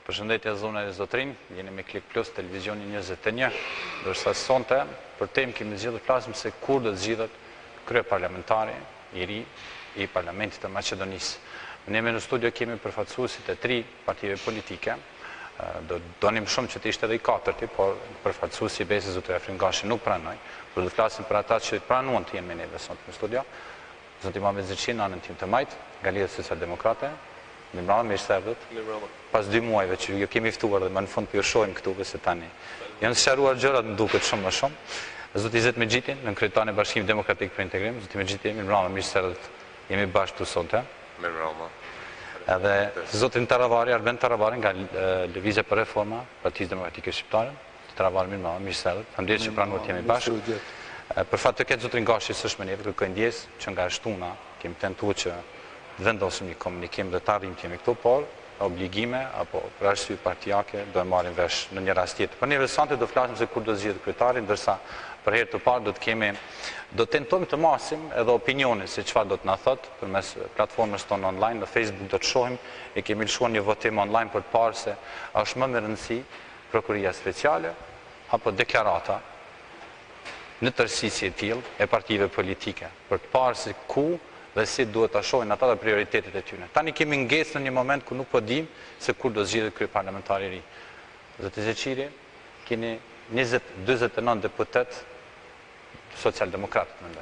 Përshëndetje zonë e zotrin, jeni me Klik Plus, televizioni 21, dërsa sonte, për temë kemi zgjidhur flasim se kur do të zgjidhet krye parlamentari i ri i Parlamentit të Maqedonisë. Ne në studio kemi përfaqësuesit e 3 partive politike, donim shumë që të ishte edhe i 4, por përfaqësuesi i BE-s zotëria Fringashi nuk pranoi, por do të flasim për ata që pranuan të jenë me neve sot në studio. Zoti Muhamet Zirçin, anën tim të majt, nga Lidhja Social-Demokrate. Mirëmbrëma, mirë se erdhët. Pas 2 muajve që ju kemi ftuar dhe më në fund për ju shohim këtu se tani. Janë sqaruar gjërat më duket shumë më shumë. Zoti Izet Mexhiti, në kryetarin e Bashkimit Demokratik për Integrim. Zoti Mexhiti, mirëmbrëma, mirë se erdhët. Jemi bashkë këtu sonte. Mirëmbrëma. Edhe zotin Taravari, Arben Taravari nga Lëvizja për Reforma, Partisë Demokratike Shqiptare. Taravari, mirëmbrëma, mirë se erdhët. Faleminderit që pranuat jemi bashkë. Për fat të ketë zotrin Gashi s'është me ne, kërkoj ndjes që nga shtuna kemi tentuar që vendosim një komunikim dhe të arrim të jemi këtu, por obligime apo për arsye partijake do e marrim vesh në një rast tjetër. Për një veçantë do flasim se kur do zgjedhet kryetari, ndërsa për herë të parë do tentojmë të marrim edhe opinionin se çfarë do të na thotë përmes platformës tonë online, në Facebook do të shohim, e kemi lëshuar një votim online për të parë se a është më me rëndësi prokuria speciale apo deklarata në tërësisje e tillë e partive politike, për të parë se ku dhe si duhet të shohin ata dhe prioritetet e tyre. Tani kemi ngesë në një moment ku nuk po dim se kur do zgjidhet krye parlamentari i ri. Zoti Zeçiri, keni 29 deputet social-demokratë, mendoj.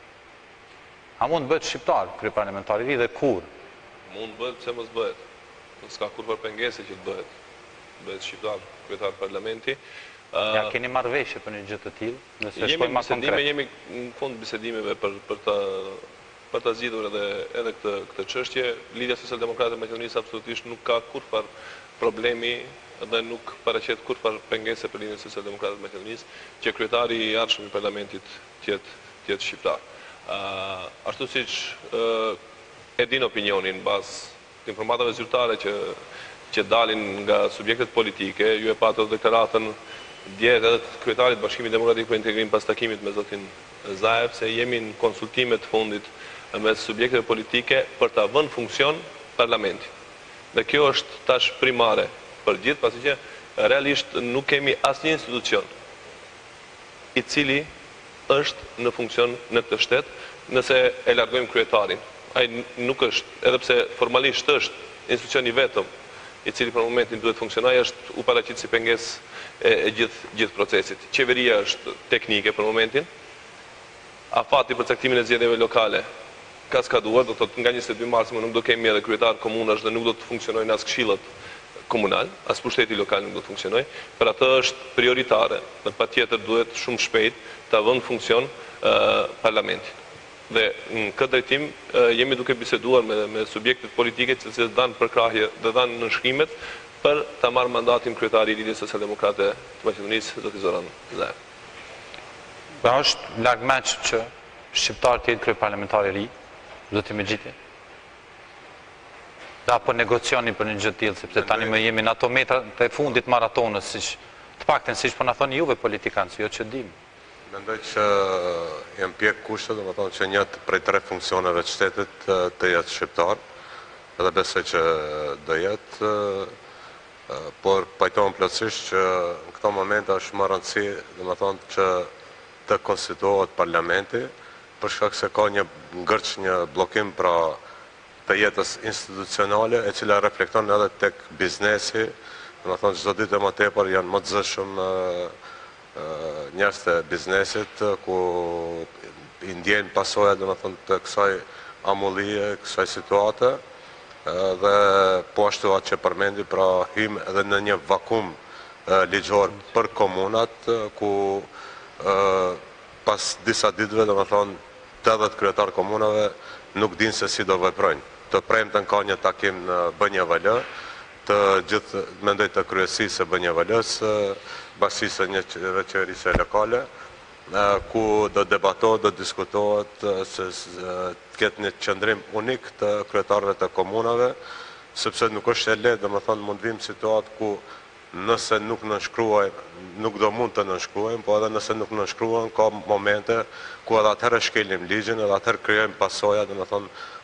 A mund bëhet shqiptar krye parlamentari i ri dhe kur? Mund bëhet, pse mos bëhet. S'ka kur për pengesë që të bëhet. Bëhet shqiptar kryetar parlamenti. Ja keni marrë veshje për një gjë të tillë, nëse shkojmë më konkret. Jemi në fund bisedimeve për të zgjidhur edhe këtë çështje. Lidhja Social-Demokrate e Maqedonisë absolutisht nuk ka kurrë problemi dhe nuk paraqet kurrë pengesë për Lidhjen Social-Demokrate të Maqedonisë që kryetari i ardhshëm i parlamentit të jetë shqiptar. Ashtu siç e din opinionin bazë të informatave zyrtare që dalin nga subjektet politike, ju e patët deklaratën dje edhe të kryetarit Bashkimit Demokratik për Integrim pas takimit me zotin Zaev, se jemi në konsultime të fundit me subjekteve politike për të vënë funksion parlamentit. Dhe kjo është tash primare për gjithë, pasi që realisht nuk kemi asnjë institucion i cili është në funksion në këtë shtet, nëse e largojmë kryetarin. Ai nuk është, edhe pse formalisht është institucioni vetëm i cili për momentin duhet funksionaj, është u paraqit si pengesë e gjithë procesit. Qeveria është teknike për momentin, afati për caktimin e zgjedhjeve lokale ka skaduar, do të thotë nga 22 mars më nuk do kemi edhe kryetar komunash dhe nuk do të funksionojnë as këshillat komunal, as pushteti lokal nuk do të funksionojë. Për atë është prioritare, dhe patjetër duhet shumë shpejt ta vënë funksion parlamentin. Dhe në këtë drejtim jemi duke biseduar me subjektet politike që dhanë përkrahje dhe dhanë nënshkrimet për ta marrë mandatin kryetari i Lidhjes Social-Demokrate të Maqedonisë, zoti Zoran Zaev. Pra është largmeç që shqiptar të jetë kryeparlamentari i ri, zoti Mexhiti? Dhe apo negocioni për një gjë të tillë, sepse tani më jemi në ato metrat e fundit maratonës, të paktën siç po na thoni juve politikanë, jo që dim. Mendoj që janë pjek kushte, domethënë që një prej 3 funksioneve të shtetit të jetë shqiptar, edhe besoj që do jetë, por pajtohem plotësisht që në këto momente është më rëndësi, domethënë që të konstituohet parlamenti, për shkak se ka një ngërç, një bllokim pra të jetës institucionale, e cila reflekton edhe tek biznesi, domethënë çdo ditë më tepër janë më të zëshëm njerëz të biznesit ku i ndjen pasojat domethënë të kësaj amullie, kësaj situate, dhe po ashtu atë që përmendi, pra hym edhe në një vakum ligjor për komunat ku pas disa ditëve domethënë 80 kryetar komunave nuk dinë se si do veprojnë. Të premten ka një takim në BNJVL, të gjithë mendoj të kryesisë së BNJVL-s, bashkisë së qeverisë lokale, ku do debatohet, do diskutohet se të ketë një qëndrim unik të kryetarëve të komunave, sepse nuk është e lehtë, domethënë mund vim situatë ku nëse nuk nënshkruajmë, nuk do mund të nënshkruajmë, po edhe nëse nuk nënshkruajmë, ka momente ku edhe atëherë shkelim ligjin, edhe atëherë krijojmë pasoja, domethënë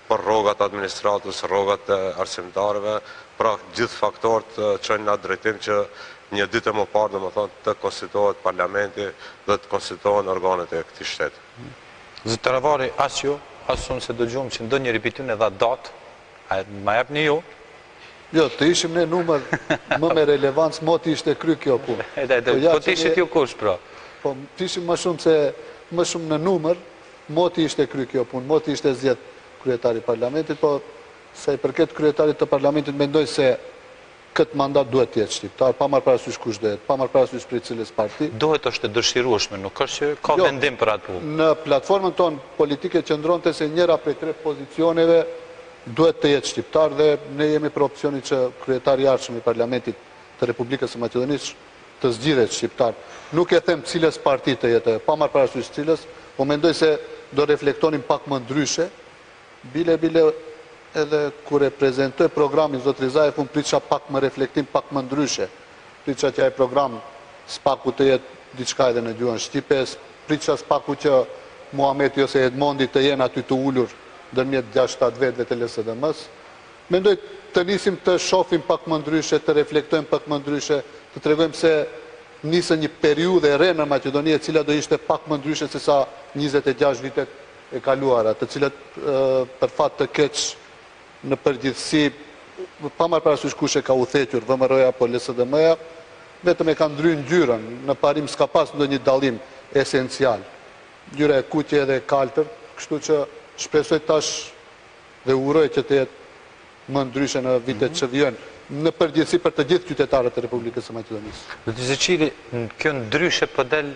për rrogat administratës, rrogat e arsimtarëve, pra gjithë faktorët çojnë në atë drejtim që një ditë më parë, domethënë, të konstituohet parlamenti dhe të konstituohen organet e këtij shteti. Zot Taravari, as ju, as unë se dëgjum që ndonjëri prej tyre dha datë, a ma japni ju? Jo, të ishim ne numër më me relevancë, mo të ishte kry kjo punë. Po të ishit ju kush, pra? Po të ishim më shumë në numër, mo të ishte kry kjo punë, mo të ishte zgjedh kryetari parlamentit, po sa i përket kryetarit të parlamentit mendoj se këtë mandat duhet të jetë shqiptar, pa marrë parasysh kush do jetë, pa marrë parasysh prej cilës parti. Duhet është e dëshirueshme, nuk është që ka vendim për atë punë. Në platformën tonë politike qëndronte se njëra prej 3 pozicioneve duhet të jetë shqiptar dhe ne jemi për opcionin që kryetari i ardhshëm i parlamentit të Republikës së Maqedonisë të zgjidhet shqiptar. Nuk e them cilës parti të jetë, pa marrë parasysh cilës, po mendoj se do reflektonin pak më ndryshe, bile edhe kur e prezentoj programin zot Rizaev, unë pritësha pak më reflektim, pak më ndryshe. Pritësha që ai program spaku të jetë diçka edhe në gjuhën shqipe, pritësha spaku që Muhameti ose Edmondi të jenë aty të ulur ndërmjet 6-7 vetëve të LSDM-s. Mendoj të nisim të shohim pak më ndryshe, të reflektojmë pak më ndryshe, të tregojmë se nisë një periudhë e re në Maqedoni e cila do ishte pak më ndryshe se sa 26 vitet e kaluara, të cilat për fat të keq në përgjithësi, pa marrë parasysh kush e ka udhëhequr, VMRO-ja apo LSDM-ja, vetëm e ka ndryrë ngjyrën, në parim s'ka pas ndonjë dallim esencial. Ngjyra e kuqe edhe e kaltër, kështu që shpresoj tash dhe uroj që të jetë më ndryshe në vitet që vijnë, në përgjithësi për të gjithë qytetarët e Republikës së Maqedonisë. Zoti Zeçili, kjo ndryshe po del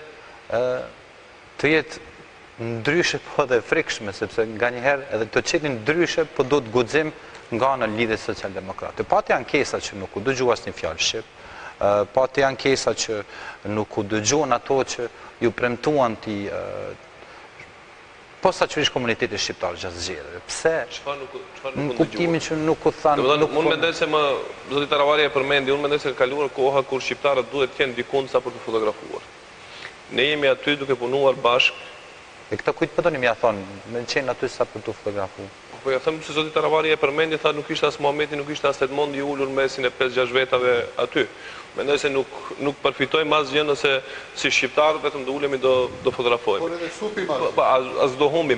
të jetë ndryshe po dhe frikshme, sepse nga njëherë edhe të qetin ndryshe po do të guxim nga në lidhje social-demokrate. Pati ankesa që nuk u dëgjua asnjë fjalë shqip, pati ankesa që nuk u dëgjuan ato që ju premtuan ti posaçërisht komunitetit shqiptar gjatë zgjedhjeve. Pse? Çfarë në kuptimin që nuk u thanë. Unë mendoj se zoti Taravari e përmendi, unë mendoj se ka kaluar koha kur shqiptarët duhet të kenë dikun sa për të fotografuar. Ne jemi aty duke punuar bashkë. E këta kujtë pëtoni mi a thonë, me në qenë aty sa për të fotografu? Po ja thëmë se zoti Taravari e përmendi, tha nuk ishte as Muhameti, nuk ishte as Edmondi ullur mesin e 5-6 vetave aty. Mendoj se nuk përfitojmë asgjë nëse si shqiptarët vetëm do ulemi do fotografojmë. Por edhe supim atë. As do humbim.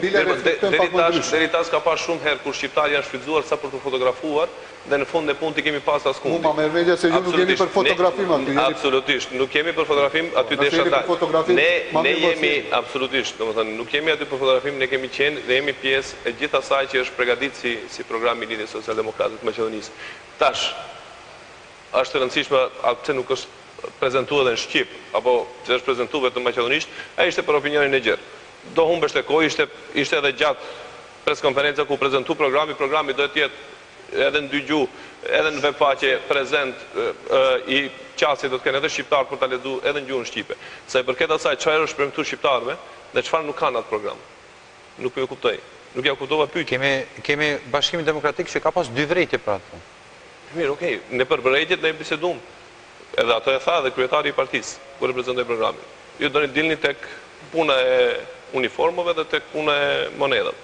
Deri tas ka pas shumë herë kur shqiptarë janë shfrytzuar sa për të fotografuar dhe në fund e punët i kemi pas askundi. Uma me mendje se ju nuk jemi për fotografim aty. Absolutisht, nuk jemi për fotografim aty desha dalë. Ne jemi absolutisht, domethënë nuk jemi aty për fotografim, ne kemi qenë dhe jemi pjesë e gjithë asaj që është përgatitur si program i lidhjes social-demokrate të Maqedonisë. Tash është e rëndësishme pse nuk është prezantuar edhe në shqip apo që është prezantuar vetëm maqedonisht, ai ishte për opinionin e gjerë. Do humbesh te kohë, ishte edhe gjatë preskonferenca ku prezantoi programi do të jetë edhe në 2 gjuhë, edhe në webfaqe prezent i qasjet do të kenë edhe shqiptar për ta lexuar edhe në gjuhën shqipe. Sa i përket asaj çfarë është premtuar shqiptarëve dhe çfarë nuk kanë atë program. Nuk e kuptoj. Nuk ja kuptova pyetjen. Kemi Bashkimin Demokratik që ka pas 2 vrejtje për atë. Mirë, okej, në përvërejtjet ne bisedum. Edhe ato e tha dhe kryetari i partisë, kur e prezantoi programin. Ju doni dilni tek puna e uniformave dhe tek puna e monedhave.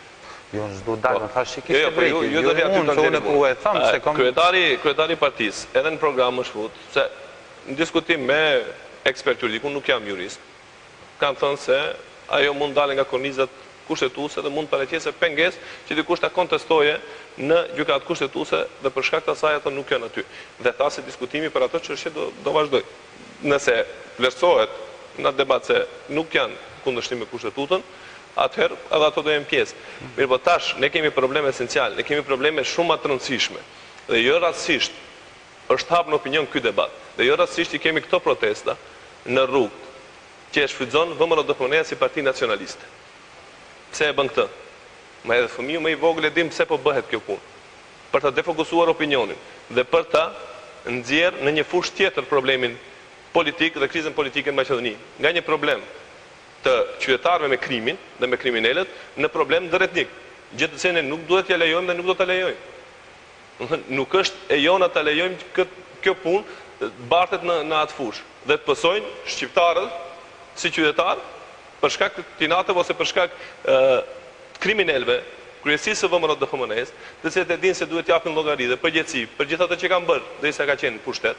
Jo, s'do dalë, më thash që kishte vrejtje. Ju do aty unë po e tham se kam kryetari i partisë, edhe në program është fut, se në diskutim me ekspert juridik, unë nuk jam jurist. Kanë thënë se ajo mund dalë nga kornizat kushtetuese dhe mund paraqesë pengesë që dikush ta kontestoje në gjykatë kushtetuese dhe për shkak të asaj ato nuk janë aty. Dhe tha se diskutimi për ato çështje do vazhdoj. Nëse vlerësohet në debat se nuk janë kundërshtim me kushtetutën, atëherë edhe ato do jenë pjesë. Mirë, po tash ne kemi probleme esenciale, ne kemi probleme shumë të rëndësishme. Dhe jo rastësisht është hap në opinion ky debat. Dhe jo rastësisht i kemi këto protesta në rrugë që e shfrytëzon VMRO-DPM-ja si parti nacionaliste. Pse e bën këtë? Ma edhe fëmiu më i vogël e dim pse po bëhet kjo punë. Për ta defokusuar opinionin dhe për ta nxjerrë në një fushë tjetër problemin politik dhe krizën politike në Maqedoni. Nga një problem të qytetarëve me krimin dhe me kriminalët në problem ndërretnik. Gjë të cilën ne nuk duhet t'ja lejojmë dhe nuk do ta lejojmë. Nuk është e jona ta lejojmë kjo punë bartet në atë fushë dhe të pësojnë shqiptarët si qytetarë për shkak të tinatëve ose për shkak kriminalëve kryesisë së VMRO DHMN-s, të cilët e dinë se duhet japin llogari dhe përgjegjësi për gjithë ato që kanë bërë derisa ka qenë në pushtet,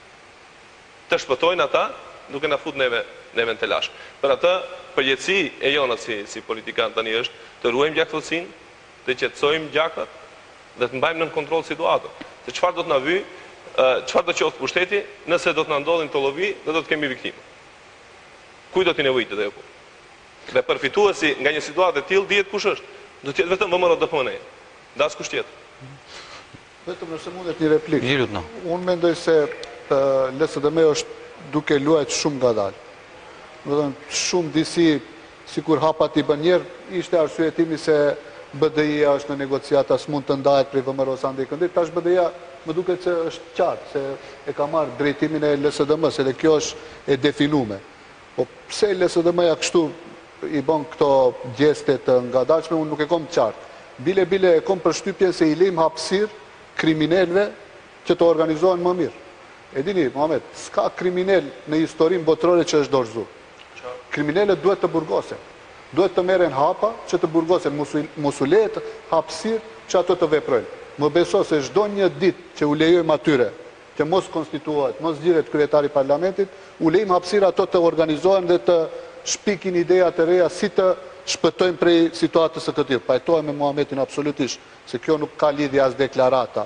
të shpëtojnë ata duke na fut neve në telash. Për atë, përgjegjësi e jona si politikan tani është të ruajmë gjakthësinë, të qetësojmë gjaktat dhe të mbajmë nën kontroll situatën. Se çfarë do të na vy, çfarë do qoftë pushteti, nëse do të na ndodhin këto llovi dhe do të kemi viktima. Kujt do t'i nevojitet ajo punë? Dhe përfituesi nga një situatë e tillë dihet kush është. Do të jetë vetëm VMRO DHMN. Das kush tjetër. Vetëm nëse mundet një replikë. No. Unë mendoj se LSDM është duke luajtur shumë ngadalë. Do të thënë shumë disi sikur hapat i bën njerë, ishte arsyetimi se BDI-ja është në negociata, s'mund të ndahet prej VMRO-s andej këndit. Tash BDI-ja më duket se është qartë, se e ka marrë drejtimin e LSDM-s, edhe kjo është e definuar. Po pse LSDM-ja kështu i bën këto gjeste të ngadalshme, unë nuk e kam qartë. Bile e kam përshtypjen se i lejmë hapësirë kriminalëve që të organizohen më mirë. E dini, Muhamet, s'ka kriminal në historinë botërore që është dorëzuar. Kriminalët duhet të burgosen. Duhet të merren hapa që të burgosen, mos u lehet hapësirë që ato të veprojnë. Më beso se çdo një ditë që u lejojmë atyre, që mos konstituohet, mos zgjiret kryetari i parlamentit, u lejmë hapësirë ato të organizohen dhe të shpikin ideja të reja si të shpëtojmë prej situatës së këtij. Pajtohem me Muhametin absolutisht, se kjo nuk ka lidhje as deklarata,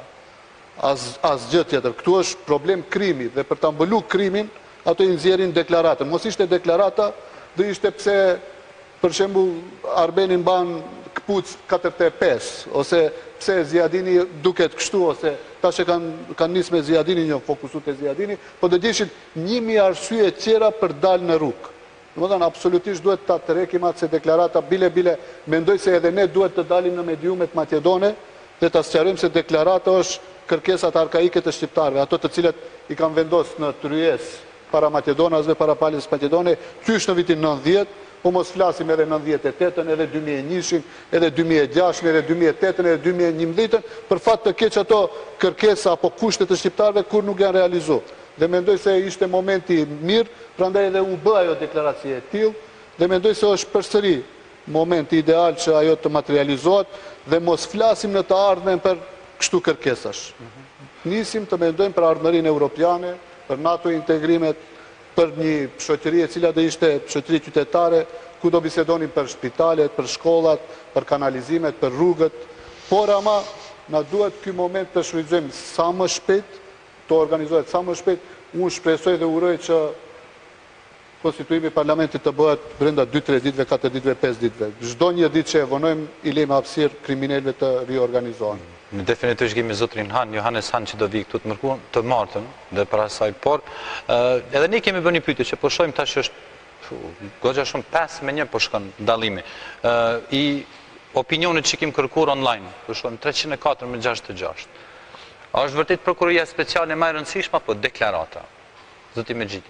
as gjë tjetër. Këtu është problem krimi dhe për ta mbuluar krimin, ato i nxjerrin deklaratën. Mos ishte deklarata, do ishte pse për shembull Arbeni mban kpuc 45, ose pse Ziadini duket kështu, ose tash e kanë nisë me Ziadini, një fokusu te Ziadini, po do dishin 1000 arsye tjera për dalë në rrugë. Domethënë absolutisht duhet ta tërheqim atë se deklarata bile mendoj se edhe ne duhet të dalim në mediumet maqedone dhe ta sqarojmë se deklarata është kërkesat arkaike të shqiptarëve, ato të cilët i kanë vendosur në tryezë para Maqedonasve, para palës Maqedone, qysh në vitin 90, po mos flasim edhe 98-ën, edhe 2001-shin, edhe 2006-ën, edhe 2008-ën, edhe 2011-ën, për fat të keq ato kërkesa apo kushtet të shqiptarëve kur nuk janë realizuar. Dhe mendoj se ishte momenti mirë, prandaj edhe u bë ajo deklaracie e tillë, dhe mendoj se është përsëri momenti ideal që ajo të materializohet dhe mos flasim në të ardhmen për kështu kërkesash. Nisim të mendojmë për ardhmërinë europiane, për NATO integrimet, për një shoqëri e cila do ishte shoqëri qytetare, ku do bisedonin për shpitalet, për shkollat, për kanalizimet, për rrugët, por ama na duhet ky moment të shfrytëzojmë sa më shpejt, të organizohet sa më shpejt. Unë shpresoj dhe uroj që konstituimi i parlamentit të bëhet brenda 2-3 ditëve, 4 ditëve, 5 ditëve. Çdo një ditë që e vonojmë, i lejmë hapësirë kriminalëve të riorganizohen. Në definitivisht kemi zotrin Han, Johannes Han që do vi këtu të martën dhe para saj, por edhe ne kemi bërë një pyetje që po shohim tash është goxha shumë 5-1 po shkon dallimi. I opinionit që kemi kërkuar online, po shohim 304-66. A është vërtet prokuroria speciale më e rëndësishme apo deklarata? Zoti Mexhiti.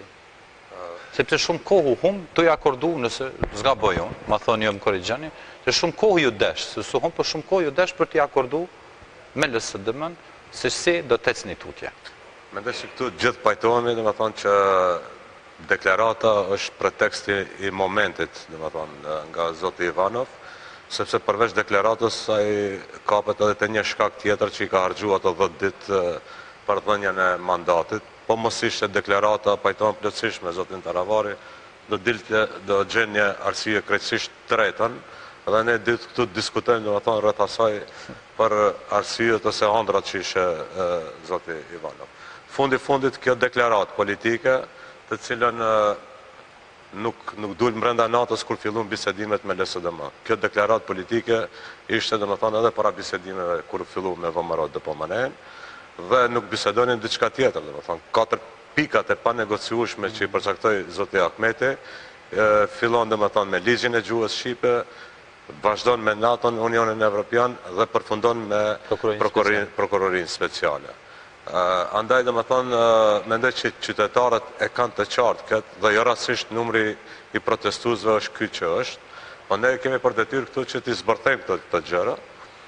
Sepse shumë kohë hum, të i akordu nëse zgaboj unë, ma thoni jo më korrigjani, që shumë kohë ju desh, se su hum, për shumë kohë ju desh për t'i akordu me LSDM-n, se si do të ecni tutje. Mendoj se këtu gjithë pajtohemi, dhe më thonë që deklarata është preteksti i momentit, dhe më thonë, nga zoti Ivanov, sepse përveç deklaratës ai kapet edhe të një shkak tjetër që i ka harxhuar ato 10 ditë për dhënien e mandatit. Po mos ishte deklarata, pajtohem plotësisht me zotin Taravari, do gjen një arsye krejtësisht tretën, dhe ne ditë këtu diskutojmë, domethënë rreth asaj për arsyet ose ëndrat që ishte zoti Ivanov. Fundit kjo deklaratë politike, të cilën nuk dul brenda natës kur fillon bisedimet me LSDM. Kjo deklaratë politike ishte domethënë edhe para bisedimeve kur filluam me VMRO DHMN, dhe nuk bisedonin diçka tjetër, domethënë 4 pikat e panegociueshme që i përcaktoi zoti Ahmeti, fillon domethënë me ligjin e gjuhës shqipe, vazhdon me NATO-n, Unionin Evropian dhe përfundon me prokurorinë speciale. Andaj domethënë mendoj që qytetarët e kanë të qartë këtë dhe jo rastësisht numri i protestuesve është ky që është, po ne kemi për detyrë këtu që t'i zbërthejmë këtë gjëra.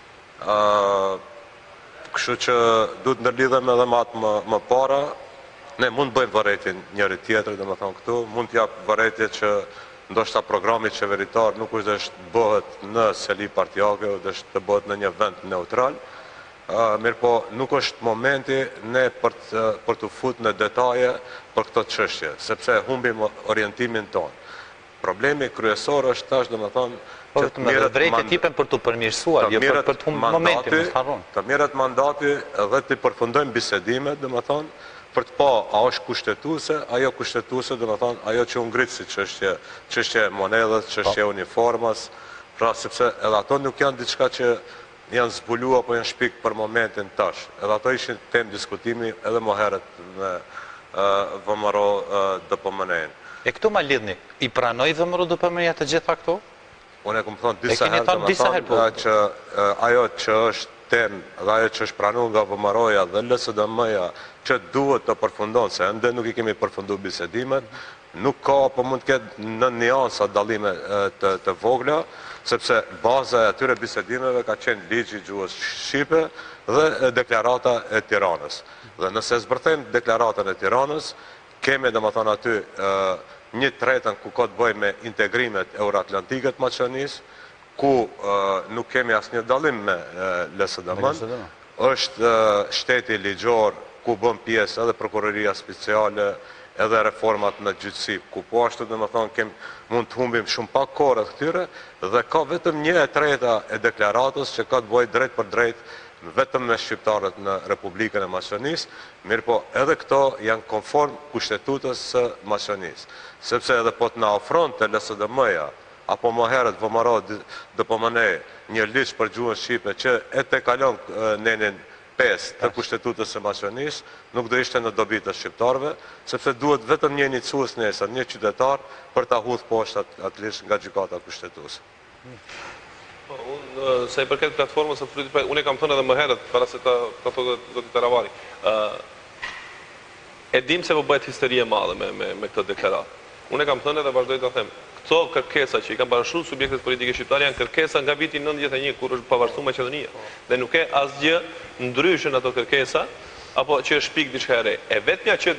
Kështu që duhet ndërlidhem edhe me atë më para. Ne mund bëjmë vërejtje njëri tjetrit, domethënë këtu, mund t'jap vërejtje që ndoshta programi qeveritar nuk është dhe bëhet në seli partijake, dhe të bëhet në një vend neutral, mirë po nuk është momenti ne për të fut në detaje për këto çështje, sepse humbim orientimin tonë. Problemi kryesor është tash domethënë që të merret drejtë tipen për të përmirësuar, jo për të humbur momentin, mos harron. Të merret mandati dhe të përfundojmë bisedimet, domethënë për të pa a është kushtetuese, ajo kushtetuese domethënë ajo që u ngrit si çështje monedhës, çështje uniformas, pra sepse edhe ato nuk janë diçka që janë zbuluar apo janë shpik për momentin tash. Edhe ato ishin temë diskutimi edhe më herët me VMRO DPMN-in. E këtu ma lidhni, i pranoi VMRO DPMN-ja të gjitha këto? Unë e kam thonë disa herë që ajo që është temë dhe ajo që është pranuar nga VMRO-ja dhe LSDM-ja që duhet të përfundon, se ende nuk i kemi përfundu bisedimet, nuk ka apo mund të ketë në niansa dallime të vogla, sepse baza e atyre bisedimeve ka qenë ligji i gjuhës shqipe dhe deklarata e Tiranës. Dhe nëse zbërthejmë deklaratën e Tiranës, kemi domethënë aty 1/3 ku ka të bëjë me integrimet euroatlantike të Maqedonisë, ku nuk kemi asnjë dallim me LSDM-n, është shteti ligjor ku bën pjesë edhe prokuroria speciale, edhe reformat në gjyqësi, ku po ashtu domethënë mund të humbim shumë pak kohë rreth këtyre dhe ka vetëm 1/3 e deklaratës që ka të bëjë drejt për drejt vetëm me shqiptarët në Republikën e Maqedonisë, mirë po edhe këto janë konform kushtetutës së Maqedonisë, sepse edhe po të na ofronte LSDM-ja apo më herët VMRO DPMN një ligj për gjuhën shqipe që e tekalon nenin 5 të kushtetutës së Maqedonisë, nuk do ishte në dobi të shqiptarëve, sepse duhet vetëm një iniciues nesër, një qytetar për ta hudhur poshtë atë nga gjykata kushtetuese. Sa i përket platformës së politik, unë kam thënë edhe më herët para se ta thotë zoti Taravari. E dim se po bëhet histori e madhe me këtë deklaratë. Unë kam thënë edhe vazhdoj ta them. Këto kërkesa që i kanë bashkësuar subjektet politike shqiptare janë kërkesa nga viti 91 kur është pavarësuar Maqedonia. Dhe nuk ka asgjë ndryshën ato kërkesa apo që është pikë diçka e re. E vetmja që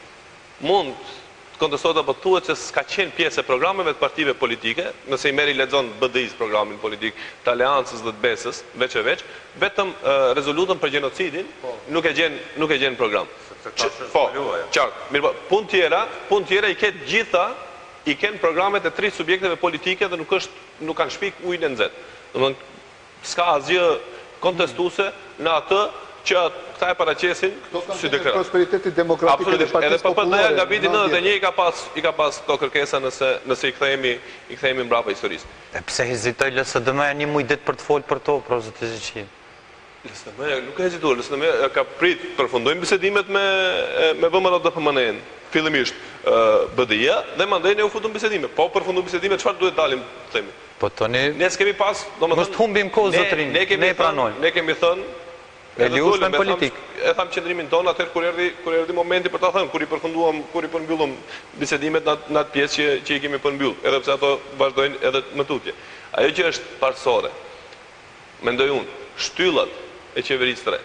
mund të kontestohet apo thuhet se s'ka qenë pjesë e programeve të partive politike, nëse i merri lexon BDI-s programin politik të Aleancës dhe të BES-ës, veç e veç, vetëm rezolutën për gjenocidin nuk e gjen program. Po, qartë. Mirë, punë tjera i ketë gjitha i kenë programet e 3 subjekteve politike dhe nuk kanë shpik ujnë në nxehtë. Domethënë s'ka asgjë kontestuese në atë që këta e paraqesin si deklaratë. Prosperiteti demokratik dhe partisë popullore. Edhe nga viti 91 i ka pas këto kërkesa nëse i kthehemi mbrapa historisë. E pse hezitoi LSDM-ja një muj ditë për të folur për to, pro zoti Ziçi? LSDM-ja nuk ka hezituar, LSDM-ja ka prit përfundojmë bisedimet me VMRO DPMN-in. Fillimisht BDI-ja dhe mandej ne u futëm bisedime. Po përfundu bisedime, çfarë duhet dalim, themi? Po tani ne s'kemi pas, domethënë mos të humbim kohë zotrin. Ne pranojmë. Ne kemi thënë e liushme politik. E tham qëndrimin tonë atëherë kur erdhi momenti për ta thënë, kur i përmbyllëm bisedimet në atë pjesë që i kemi përmbyll, edhe pse ato vazhdojnë edhe më tutje. Ajo që është parësore, mendoj unë, shtyllat e qeverisë së re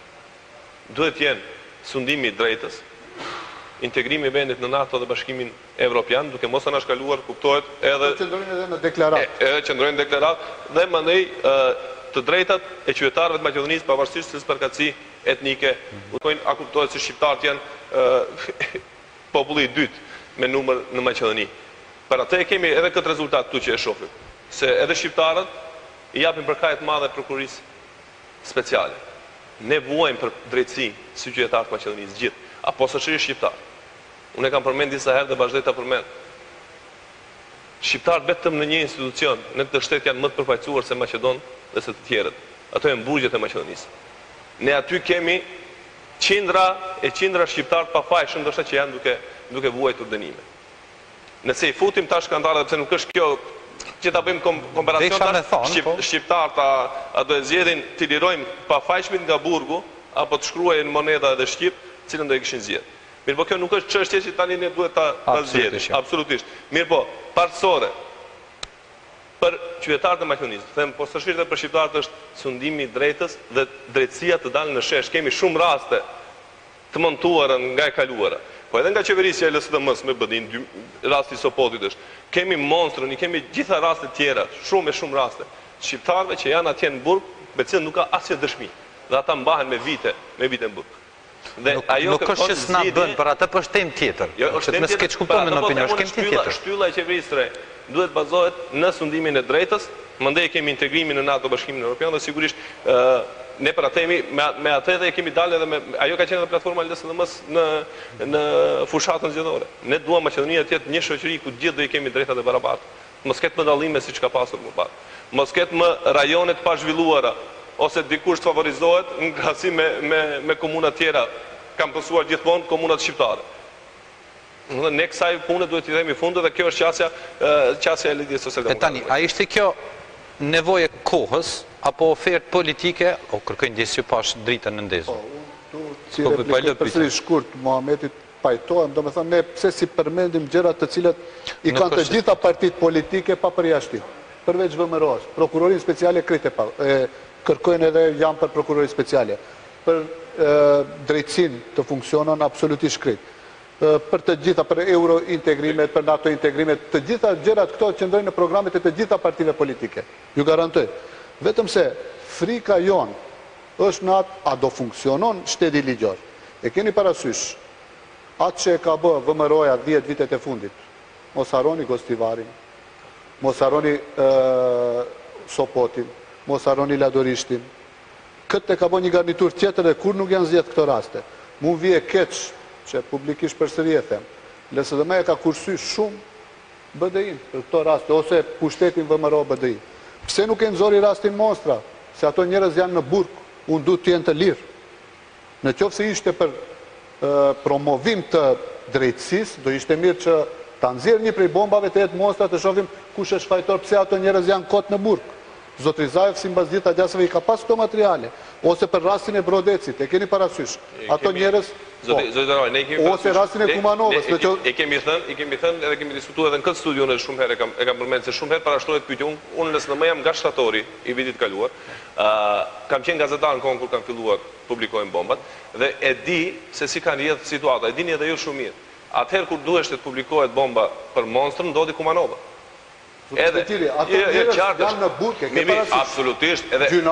duhet jenë sundimi i drejtës, integrimi i vendit në NATO dhe Bashkimin Evropian, duke mos na shkaluar, kuptohet edhe qëndrojnë edhe në deklaratë. Edhe qëndrojnë në deklaratë dhe mandej të drejtat e qytetarëve të Maqedonisë pavarësisht se sparkaci etnike, a kuptohet se shqiptarët janë populli i dytë me numër në Maqedoni. Për atë kemi edhe këtë rezultat këtu që e shohim, se edhe shqiptarët i japin përkajë të madhe prokurisë speciale. Ne vuajmë për drejtësi si qytetarët të Maqedonisë gjithë, apo sërish shqiptar. Unë e kam përmend disa herë dhe vazhdoj ta përmend. Shqiptarët vetëm në një institucion, në këtë shtet janë më të përfaqësuar se Maqedon dhe se të tjerët. Ato janë burgjet e Maqedonisë. Ne aty kemi qindra shqiptar të pafajshëm, ndoshta që janë duke vuajtur dënime. Nëse i futim tash skandale, pse nuk është kjo që ta bëjmë komparacion tash, shqiptarët a do e zgjedhin të lirojmë pafajshmit nga burgu apo të shkruajnë moneda edhe shqip, cilën do e kishin zgjedhur. Mirë po kjo nuk është çështje që tani ne duhet ta zgjedhim, absolutisht. Mirë po, partësore për qytetarët e Maqedonisë, them posaçërisht edhe për shqiptarët është sundimi i drejtës dhe drejtësia të dalë në shesh. Kemi shumë raste të montuara nga e kaluara. po edhe nga qeverisja e LSDM-s me BDI-n, rasti Sopotit është. Kemi monstrën, i kemi gjitha raste tjera, shumë raste. Shqiptarëve që janë atje në burg, me cilën nuk ka asnjë dëshmi. Dhe ata mbahen me vite në burg. Nuk është që s'na bën, për atë për shtemë tjetër. Që të më s'keq kupton në opinion, është kemë tjetër. Shtylla e qeverisë re duhet bazohet në sundimin e drejtës, mandej kemi integrimin në NATO, Bashkimin Evropian, dhe sigurisht ne për atë me atë dhe kemi dalë edhe me ajo ka qenë edhe platforma e LSDM-s në fushatën zgjedhore. Ne duam Maqedonia të jetë një shoqëri ku gjithë do i kemi drejtat e barabarta. Mos ketë më dallime siç ka pasur më parë. Mos ketë më rajone të pazhvilluara ose dikush të favorizohet në krahasim me komuna tjera. Kam pësuar gjithmonë komunat shqiptare. Ne kësaj pune duhet t'i themi fundë dhe kjo është qasja e lidhjes socialdemokrate. Tani, a ishte kjo nevoje kohës apo ofertë politike, o kërkojnë ndjesë që pash dritën në ndezë? Si replikë përsëri shkurt, Muhametit pajtohem, do me thënë, ne pse si përmendim gjërat të cilat i kanë të gjitha partit politike pa përjashtim, përveç VMRO-s, prokurorin speciale kërkojnë edhe jam për prokurorin speciale, për drejtsin të funksionon absolutisht krejt. Për të gjitha, për euro integrimet, për NATO integrimet, të gjitha gjërat këto qëndrojnë në programet e të gjitha partive politike. Ju garantoj. Vetëm se frika jonë është në atë, a do funksionon shteti ligjor. E keni parasysh, atë që e ka bë VMRO-ja 10 vitet e fundit, mos harroni Gostivarin, mos harroni Sopotin, mos harroni Ladorishtin, këtë e ka bo një garnitur tjetër dhe kur nuk janë zjetë këto raste. Mu vje keq, që publikisht përsëri e them, LSDM e ka kursy shumë BDI-n për këto raste, ose pushtetin VMRO BDI. Pse nuk e nëzori rastin Mostra, se ato njerëz janë në burg, unë du të jenë të lirë. Në qofë se ishte për promovim të drejtësis, do ishte mirë që të nëzirë një prej bombave të jetë Mostra të shofim kush është fajtor, pse ato njerëz janë kotë në burg. Zotri Zaev, si mbas gjitha gjasëve, i ka pas këto materiale, ose për rastin e Brodecit, e keni parasysh, ato njerës, ose rastin e Kumanovës. E kemi thënë, edhe kemi diskutuar edhe në këtë studion e shumë herë, e kam përmenë se shumë herë parashtrohet pyetje, unë LSDM jam nga shtatori i vitit kaluar, kam qenë gazetar në kohën kur kam filluar publikojnë bombat, dhe e di se si kanë rjedhë situata, e dini edhe ju shumë mirë. Atëherë kur duheshte të publikohet bomba për monstrën, ndodhi Kumanova. Edhe, ato njerëz janë në burg, ke parasysh. Absolutisht,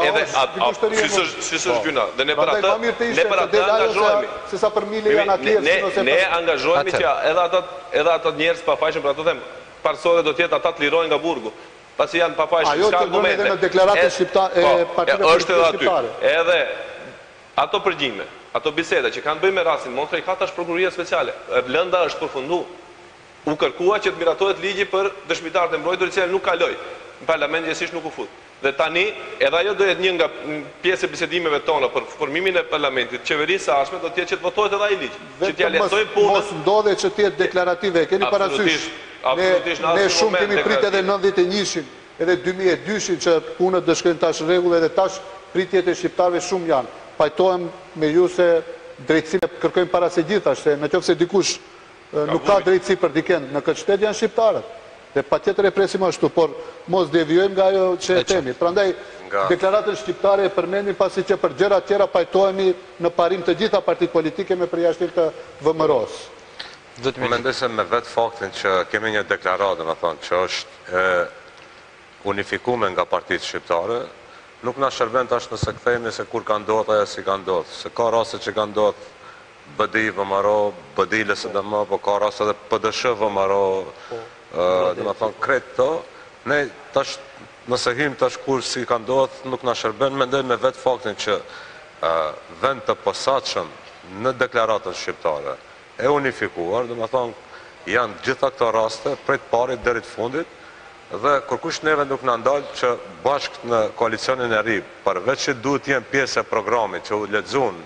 si është gjuna. Dhe ne për atë angazhojemi. Se sa për mile janë atje. Ne angazhojemi që edhe ato njerëz pafajshëm, për ato them, parsore do tjetë ata të lirojnë nga burgu. Pasi janë pafajshëm, ajo të gëmë edhe në deklaratën partive politike shqiptare. Edhe ato përgjime, ato biseda që kanë bëjmë me rastin, Montre i ka tash prokuroria speciale. Lënda është përfundu. U kërkua që të miratohet ligji për dëshmitarët e mbrojtur, i cili nuk kaloi. Në parlament gjithsesi nuk u fut. Dhe tani, edhe ajo do jetë një nga pjesë e bisedimeve tona për formimin e parlamentit, qeverisë së ardhshme do të jetë që të votohet edhe ai ligj. Që t'ia lehtësojmë punën. Mos ndodhe që të jetë deklarative, keni parasysh. Ne shumë kemi pritë edhe 91-shin, edhe 2002-shin që punët do shkojnë tash rregull, edhe tash pritjet e shqiptarëve shumë janë. Pajtohem me ju se drejtësinë kërkojmë para se gjithash, se nëse dikush nuk ka drejtësi për dikend, në këtë shtet janë shqiptarët. Dhe pa tjetër e presim ashtu, por mos devijojmë nga ajo që e themi. Prandaj, deklaratën shqiptare e përmendim pasi që për gjëra tjera pajtohemi në parim të gjitha partit politike me përjashtim të VMRO-s. Mendoj se me vetë faktin që kemi një deklaratë, më thonë, që është unifikume nga partitë shqiptare, nuk na shërben tash nëse kthehemi se kur ka ndodhur ajo si ka ndodhur. Se ka raste që ka ndodhur BDI VMRO, BDI LSDM, po ka raste edhe PDSH VMRO, dhe më thonë kretë to, ne tash nëse him tash kur si ka ndodhur, nuk na shërben, mendoj me vetë faktin që vend të posaçëm në deklaratën shqiptare e unifikuar, dhe më thonë janë gjitha këto raste prej të parit deri të fundit, dhe kërkush neve nuk në ndalë që bashkët në koalicionin e ri, përveç që duhet jenë pjesë e programit që u lexuan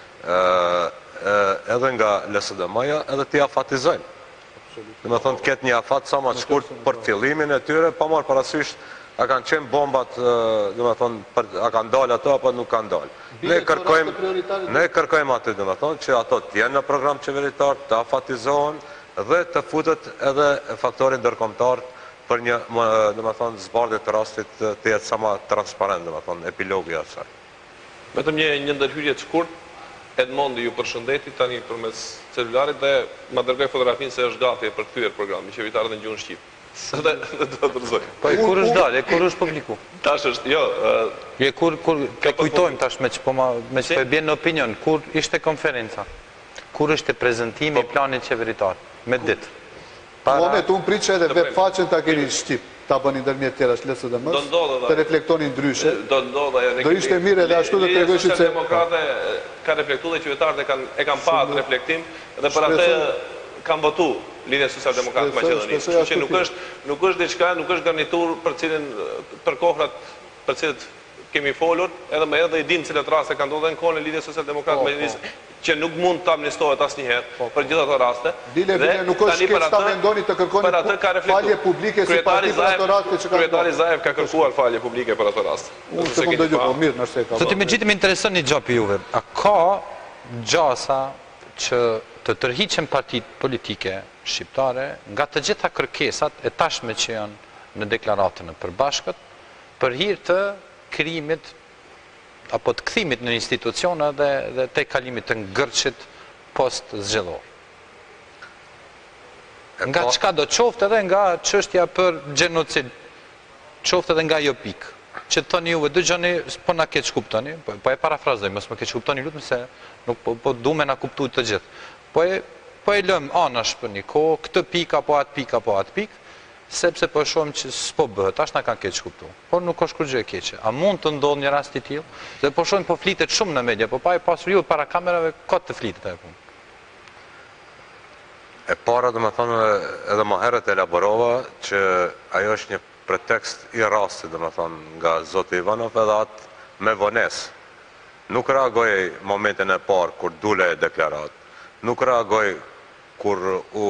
edhe nga LSDM-ja, edhe t'i afatizojnë. Dhe me thonë të ketë një afat sa ma të shkurt për fillimin e tyre, pa marë parasysh a kanë qenë bombat, dhe me thonë, a kanë dalë ato, apo nuk kanë dalë. Ne kërkojmë aty, dhe me thonë, që ato t'jenë në program qeveritar, të afatizohen, dhe të futet edhe faktorin ndërkombëtar për një, dhe me thonë, zbardhje të rastit të jetë sa ma transparent, dhe me thonë, epilogja asaj. Vetëm një ndërhyrje të shkurt, Edmondi ju përshëndeti tani përmes celularit dhe ma dërgoj fotografinë se është gati për kthyer programi, qevetarët në gjuhën shqip. Dhe do të dorëzoj. Po e kur është dalë, e kur është publiku? Tash është, jo, E kur e kujtojmë tash me që po e bjen në opinion, kur ishte konferenca? Kur ishte prezentimi i planit qeveritar? Me ditë. Në moment, unë pritë që edhe web faqen ta keni shqip, ta bëni ndërmjet tjera shlesë dhe mësë, të reflektoni ndryshe. Do ishte mire dhe ashtu dhe të regojshit se... Demokrate ka reflektu dhe qyvetarët e kanë pa atë reflektim dhe për atë kanë votu Lidhja Social-Demokratë Maqedonisë. Kështu që nuk është diçka, nuk është garnitur për kohrat për cilët kemi folur, edhe më edhe i dim cilët raste kanë ndodhur në kohën e Lidhjes Social-Demokratë Maqedonisë, që nuk mund të amnistohet asnjëherë për gjithë ato raste. Bile, nuk është keq ta mendoni të kërkoni falje publike si parti për ato raste që kanë. Kryetari Zaev ka kërkuar falje publike për ato raste. Unë se mund dëgjoj, po mirë, nëse ka. Zotë Megjidi, më intereson një gjapi juve. A ka gjasa që të tërhiqen partitë politike shqiptare nga të gjitha kërkesat e tashme që janë në deklaratën e përbashkët për hir të krijimit apo të kthimit në institucione dhe të kalimit të ngërçit post zgjedhor. Nga çka do qoftë edhe nga çështja për gjenocid, qoftë edhe nga jo pikë. Që të thoni juve, dëgjoni, po na keq kuptoni, po e parafrazoj, mos më keq kuptoni lutem se nuk po duam na kuptuj të gjithë. Po e lëm anash për një kohë, këtë pikë apo atë pikë, sepse po shohim që s'po bëhet, tash na kanë keq kuptuar. Por nuk është kur gjë e keqe. A mund të ndodhë një rast i tillë? Dhe po shohim po flitet shumë në media, po pa e pasur ju para kamerave kot të flitet apo. E para domethënë edhe më herët elaborova që ajo është një pretekst i rastit domethënë nga zoti Ivanov edhe atë me vonesë. Nuk reagoi momentin e parë kur dule deklarat. Nuk reagoi kur u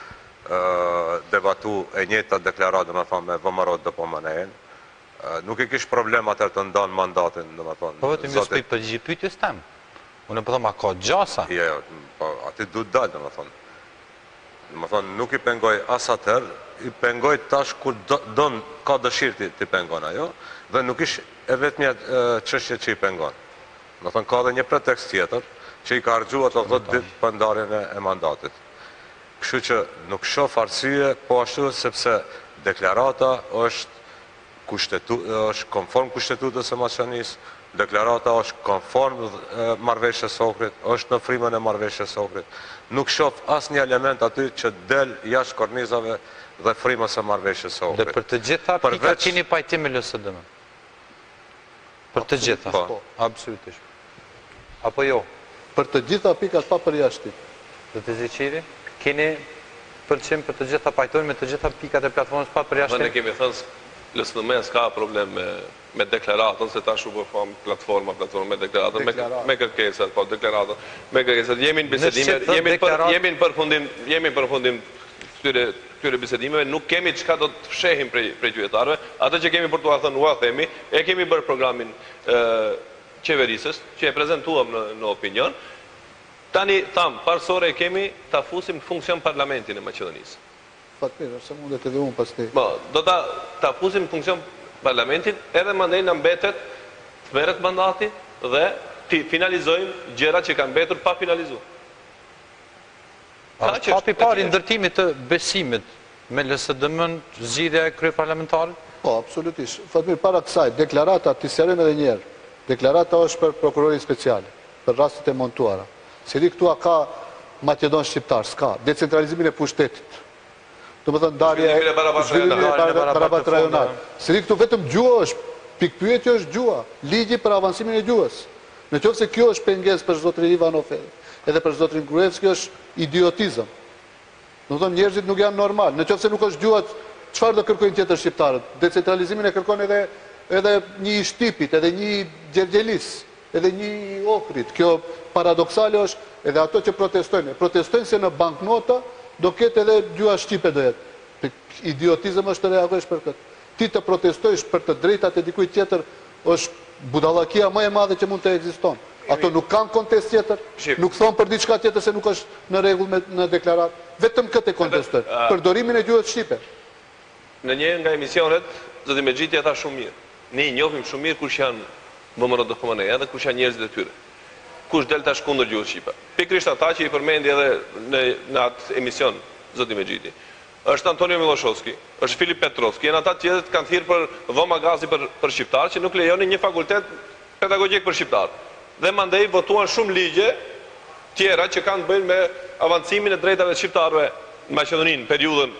debatu e njëjta deklaratë domethënë me vëmërot dhe pomanejn. Nuk e kish problem atër të ndonë mandatin domethënë. Po vetëm ju s'pi përgjigj pyetjes tem. Unë po them a ka gjasa? Jo, po aty duhet dalë domethënë. Domethënë nuk i pengoj as atër, i pengoj tash kur ka dëshirë ti pengon ajo dhe nuk ish e vetmja çështje që i pengon. Domethënë ka edhe një pretekst tjetër që i ka harxhuar ato 10 ditë për ndarjen e mandatit. Kështu që nuk shoh arsye, po ashtu sepse deklarata është konform kushtetutës së Maqedonisë, deklarata është konform marrëveshjes së Ohrit, është në frymën e marrëveshjes së Ohrit. Nuk shoh asnjë element aty që del jashtë kornizave dhe frymës së marrëveshjes së Ohrit. Dhe për të gjitha pika keni pajtim me LSD-n. Për të gjitha. Po. Absolutisht. Apo jo? Për të gjitha pikat pa përjashtim. Dhe të zëqiri? Keni përqim për të gjitha pajtojnë me të gjitha pikat e platformës pa përjashtim? Ne kemi thënë, LSD-n s'ka problem me deklaratën, se tash u bërfam platforma me deklaratën, me kërkesat, po deklaratën, me kërkesat. Jemi në bisedime, jemi në përfundim këtyre bisedimeve, nuk kemi çka do të fshehim prej qytetarëve. Atë që kemi për t'u thënë ua themi, e kemi bërë programin qeverisës, që e prezentuam në opinion. Tani, parsore e kemi ta fusim në funksion parlamentin e Maqedonisë. Fatmirë, se mundet edhe unë pas te. Do ta fusim në funksion parlamentin, edhe mandej në mbetet të merret mandati dhe të finalizojmë gjërat që kanë mbetur pa finalizuar. Është hapi parë i ndërtimit të besimit me LSD-n zgjidhja e kryeparlamentarit? Po, absolutisht. Fatmirë, para kësaj, deklarata, të sqarojmë edhe njerë, deklarata është për prokurorin speciale, për rastet e montuara. Se di këtu a ka Maqedon shqiptar, s'ka, decentralizimin e pushtetit. Do më thënë darje e barabat rajonal. Se di këtu vetëm gjua është, pikpyetja është gjua, ligji për avansimin e gjuhës. Në qoftë se kjo është pengesë për zotrin Ivanov edhe për zotrin Gruevski është idiotizëm. Do më thënë njerëzit nuk janë normal. Në qoftë se nuk është gjuhat, çfarë do kërkojnë tjetër shqiptarët? Decentralizimin e kërkon edhe një i shtipit, edhe një gjergjelis, edhe një Ohrit. Kjo paradoksale është edhe ato që protestojnë. Protestojnë se në banknota do ketë edhe gjua shqipe do jetë. Idiotizëm është të reagosh për këtë. Ti të protestojsh për të drejtat e dikuj tjetër është budallakia më e madhe që mund të ekziston. Ato nuk kanë kontest tjetër, nuk thonë për diçka tjetër se nuk është në rregull në deklarat. Vetëm këtë e kontestojnë, përdorimin e gjuhës shqipe. Në një nga emisionet, zoti Megjidi tha shumë mirë. Ne i njohim shumë mirë kush janë BMR-DPMN-ja dhe kush janë njerëzit e tyre. kush del tash kundër gjuhës shqipe. Pikrisht ata që i përmendi edhe në atë emision, zoti Mexhiti. Është Antonio Miloshovski, është Filip Petrovski, janë ata tjetër që kanë thirrë për dhoma gazi për shqiptarë që nuk lejonin një fakultet pedagogjik për shqiptarë. Dhe mandej votuan shumë ligje tjera që kanë bëjnë me avancimin e drejtave të shqiptarëve në Maqedoninë, periudhën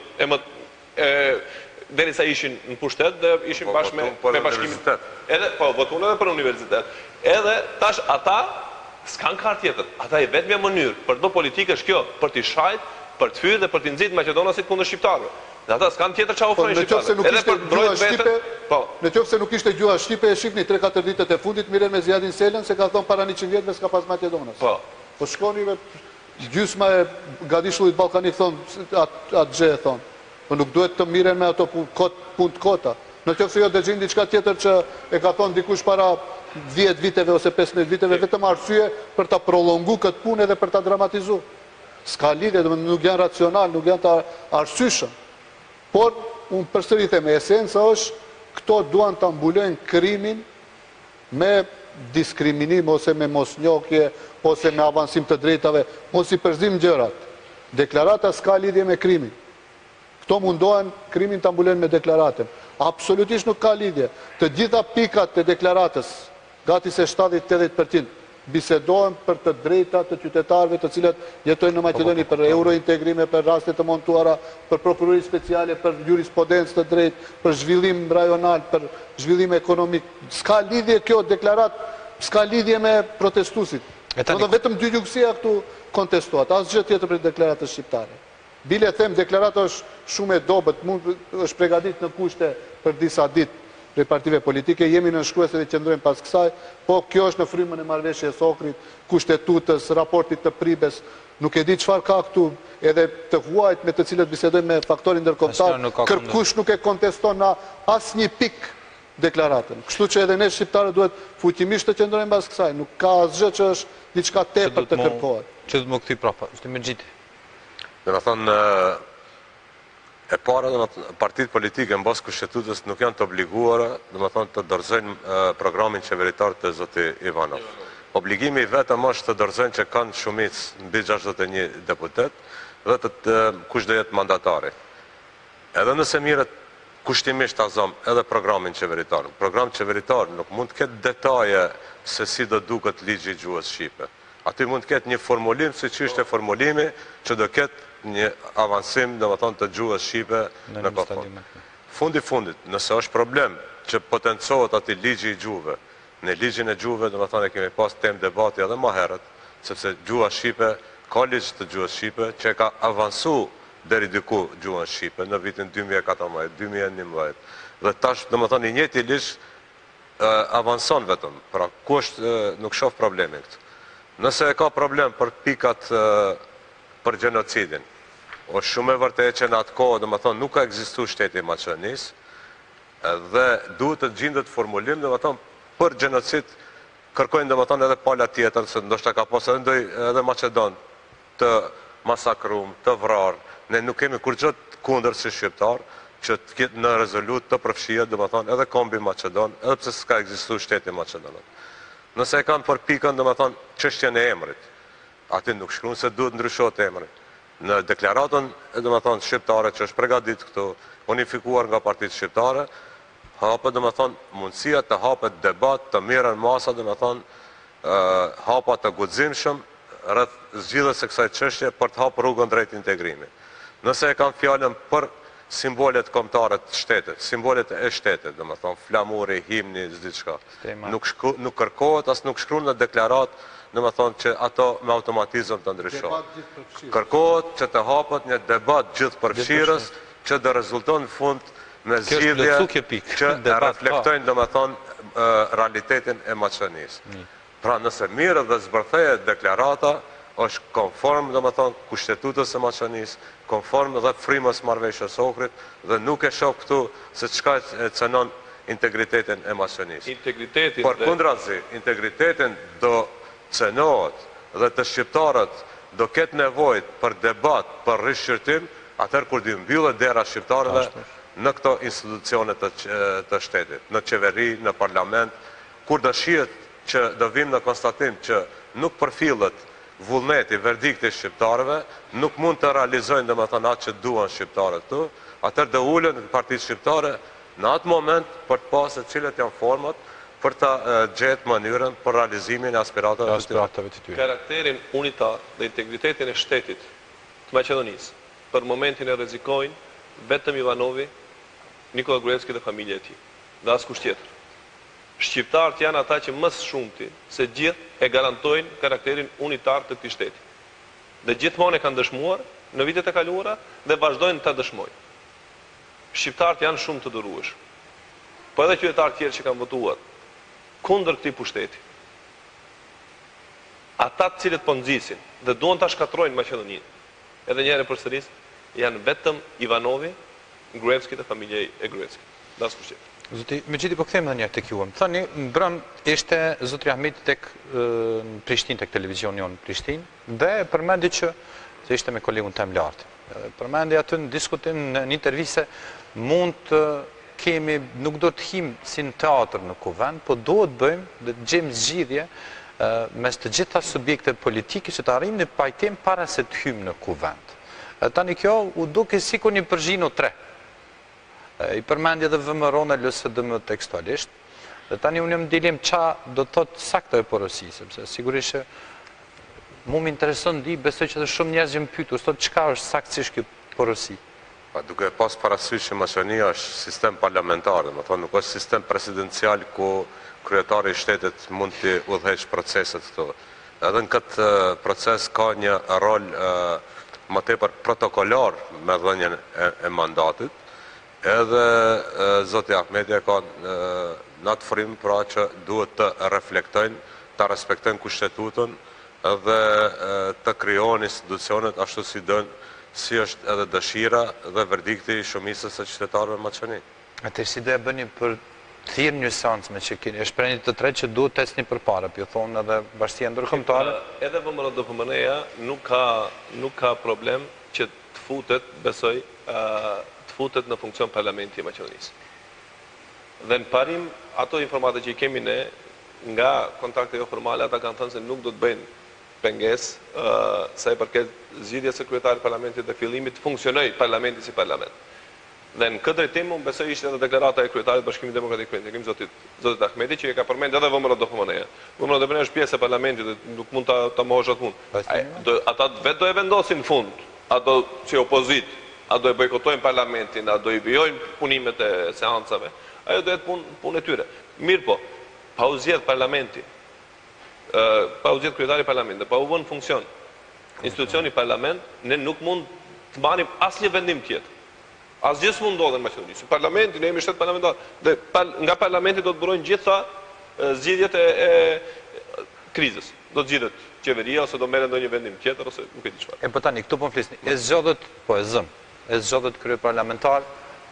derisa ishin në pushtet dhe ishin bashkë me bashkimin. Edhe po votuan edhe për universitet. Edhe tash ata s'kan kartë tjetër. Ata e vetmja mënyrë për do politikë është kjo, për t'i shajt, për të fyrë dhe për t'i nxitë maqedonasit kundër shqiptarëve. Dhe ata s'kan tjetër çfarë ofrojnë shqiptarëve. Edhe për mbrojtje vetëm. Po. Në qoftë se nuk ishte gjuha shqipe, e shihni 3-4 ditët e fundit mirën me Zjadin Selën se ka thonë para 100 vjetëve s'ka pas Maqedonas. Po. Po shkoni me gjysma e gadishullit ballkanik thonë atë gjë e thonë. Po nuk duhet të miren me ato punë të kota. Në qoftë se jo do gjejnë diçka tjetër që e ka thonë dikush para 10 viteve ose 15 viteve vetëm arsye për ta prolongu këtë punë edhe për ta dramatizuar. S'ka lidhje, nuk janë racional, nuk janë të arsyeshëm. Por unë përsëri them, esenca është këto duan ta mbulojnë krimin me diskriminim ose me mosnjohje ose me avancim të drejtave, mos i përzim gjërat. Deklarata s'ka lidhje me krimin. Këto mundohen krimin ta mbulojnë me deklaratën. Absolutisht nuk ka lidhje. Të gjitha pikat e deklaratës, gati se 70-80% bisedohen për të drejta të qytetarëve të cilët jetojnë në Maqedoni, për eurointegrime, për raste të montuara, për prokurori speciale, për jurisprudencë të drejtë, për zhvillim rajonal, për zhvillim ekonomik. S'ka lidhje kjo deklarat, s'ka lidhje me protestuesit. Vetëm dy gjykësia këtu kontestuat, asgjë tjetër për deklaratës shqiptare. Bile them, deklarata është shumë e dobët, është përgatitur në kushte për disa ditë prej partive politike, jemi në shkruese dhe qëndrojmë pas kësaj, po kjo është në frymën e marrëveshjes Ohrit, kushtetutës, raportit të Pribes, nuk e di çfarë ka këtu, edhe të huajt me të cilët bisedojmë me faktorin ndërkombëtar, kërkush nuk e konteston në asnjë pikë deklaratën. Kështu që edhe ne shqiptarët duhet fuqimisht të qëndrojmë pas kësaj, nuk ka asgjë që është diçka tepër të kërkohet. Që do të më kthej prapa, është Mexhiti. Dhe më thonë, e para, partitë politike në bazë kushtetutës nuk janë të obliguara, dhe më thonë, të dorëzojnë programin qeveritar të zoti Ivanov. Obligimi i vetëm është të dorëzojnë që kanë shumicë mbi 61 deputet dhe kush do jetë mandatari. Edhe nëse mirët kushtimisht ta zëm edhe programin qeveritar. Program qeveritar nuk mund të ketë detaje se si do duket ligji i gjuhës shqipe. Aty mund të ketë një formulim, siç ishte formulimi, që do ketë një avancim, domethënë, të gjuhës shqipe në kohë. Fundit, nëse është problem që potencohet aty ligji i gjuhëve, në ligjin e gjuhëve, domethënë, e kemi pas temë debati edhe më herët, sepse gjuha shqipe ka ligj të gjuhës shqipe që ka avancu deri diku gjuhën shqipe në vitin 2014-2011. Dhe tash, domethënë, i njëjti ligj avanson vetëm. Pra, kush nuk shoh problemin këtu. Nëse e ka problem për pikat për gjenocidin, është shumë e vërtetë që në atë kohë, domethënë, nuk ka ekzistuar shteti i Maqedonisë dhe duhet të gjendet formulim, domethënë, për gjenocid kërkojnë domethënë edhe pala tjetër, se ndoshta ka pas edhe Maqedon të masakruar, të vrarë. Ne nuk kemi kur gjë kundër si shqiptar që të ketë në rezolut të përfshihet, domethënë, edhe kombi Maqedon, edhe pse s'ka ekzistuar shteti Maqedonit. Nëse e kanë për pikën, domethënë, çështjen e emrit, aty nuk shkruan se duhet ndryshohet emri. Në deklaratën, domethënë, shqiptare që është përgatitur këtu, unifikuar nga partitë shqiptare, hapet, domethënë, mundësia të hapet debat, të merren masa, domethënë, hapa të guximshëm rreth zgjidhjes së kësaj çështje për të hapur rrugën drejt integrimit. Nëse e kanë fjalën për simbolet kombëtare të shtetit, simbolet e shtetit, domethënë flamuri, himni, diçka. Nuk kërkohet as nuk shkruan në deklarat, domethënë që ato me automatizëm të ndryshohen. Kërkohet që të hapet një debat gjithëpërfshirës që do rezulton në fund me zgjidhje që reflektojnë, domethënë, realitetin e Maqedonisë. Pra, nëse mirë dhe zbërthehet deklarata, është konform, domethënë, kushtetutës së Maqedonisë, konform dhe frymës marrëveshjes Ohrit dhe nuk e shoh këtu se çka e cënon integritetin e Maqedonisë. Por kundrazi, integritetin do cënohet dhe të shqiptarët do ketë nevojë për debat, për rishqyrtim, atëherë kur do mbyllet dera shqiptarëve në këto institucione të shtetit, në qeveri, në parlament, kur do shihet që do vim në konstatim që nuk përfillet vullneti, verdikti shqiptarëve, nuk mund të realizojnë dhe më thënë atë që duan shqiptarët këtu, atër dhe ullën në partitë shqiptare në atë moment për të pasë cilët janë format për të gjetë mënyrën për realizimin e aspiratave të tyre. Karakterin unitar dhe integritetin e shtetit të Maqedonisë për momentin e rrezikojnë vetëm Ivanovi, Nikola Gruevski dhe familja e tij, dhe askush tjetër. Shqiptarët janë ata që më së shumti se gjithë e garantojnë karakterin unitar të këtij shteti. Dhe gjithmonë e kanë dëshmuar në vitet e kaluara dhe vazhdojnë ta dëshmojnë. Shqiptarët janë shumë të durueshëm. Po edhe qytetarët tjerë që kanë votuar kundër këtij pushteti, ata të cilët po nxisin dhe duan ta shkatrojnë Maqedoninë, edhe një herë përsëris, janë vetëm Ivanovi, Gruevski dhe familja e Gruevski. Dhe askush tjetër. Zoti Megjidi, po kthejmë edhe një herë tek ju. Thani, mbrëm ishte zotri Ahmeti tek në Prishtinë, tek televizioni jonë në Prishtinë, dhe përmendi që se ishte me kolegun tem lart. Përmendi aty në diskutim në një intervistë mund të kemi, nuk do të him si në teatr në kuvend, po do të bëjmë dhe të gjejmë zgjidhje mes të gjitha subjekte politike që të arrijmë në pajtim para se të hymë në kuvend. Tani kjo u duke sikur një përzhino 3. I përmendje dhe vëmëron e LSDM tekstualisht, dhe tani unë jam dilim qa do të thotë sakto e porosi, sepse sigurisht që mu më intereson di, besoj që dhe shumë njerëz që më pyetur, sot çka është saktësisht kjo porosi? Pa, duke pas parasysh që Maqedonia është sistem parlamentar, më thonë nuk është sistem presidencial ku kryetari i shtetit mund të udhëheq proceset këto. Edhe në këtë proces ka një rol më tepër protokolar me dhënien e mandatit. Edhe zoti Ahmeti ka në atë frim pra që duhet të reflektojnë, të respektojnë kushtetutën dhe të krijojnë institucionet ashtu si është edhe dëshira dhe verdikti i shumicës së qytetarëve Maqedoni. Atë si do e bëni për thirr një seancë me që keni, e shprehni të tretë që duhet tesni përpara, po thonë edhe Bashkia Ndërkombëtare. Edhe VMRO-DPMN-ja nuk ka problem që të futet, besoj, futet në funksion parlamenti i Maqedonisë. Dhe në parim, ato informata që i kemi ne, nga kontakte jo formale, ata kanë thënë se nuk do të bëjnë penges sa i përket zgjidhjes së kryetarit parlamentit dhe fillimit të funksionojë parlamenti si parlament. Dhe në këtë drejtim, unë besoj ishte edhe deklarata e kryetarit Bashkimit Demokratik Perëndim, zotit Ahmeti, që e ka përmend edhe VMRO-DPMN-ja. VMRO-DPMN është pjesë e parlamentit dhe nuk mund ta mohosh atë punë. Ata vetë do e vendosin në fund, ato si opozit, a do e bojkotojnë parlamentin, a do i bijojnë punimet e seancave, ajo do jetë punë e tyre. Mirë po, pa u zgjedh parlamenti, pa u zgjedh kryetari parlamentit, pa u vënë funksion institucioni parlament, ne nuk mund të marrim asnjë vendim tjetër. Asgjë s'mund ndodhen në Maqedoni. Si parlamenti, ne jemi shtet parlamentar, dhe nga parlamenti do të burojnë gjithsa zgjidhjet e krizës. Do të zgjidhet qeveria ose do merret ndonjë vendim tjetër ose nuk e di çfarë. Po tani këtu po flisni. E zgjodhet kryeparlamentar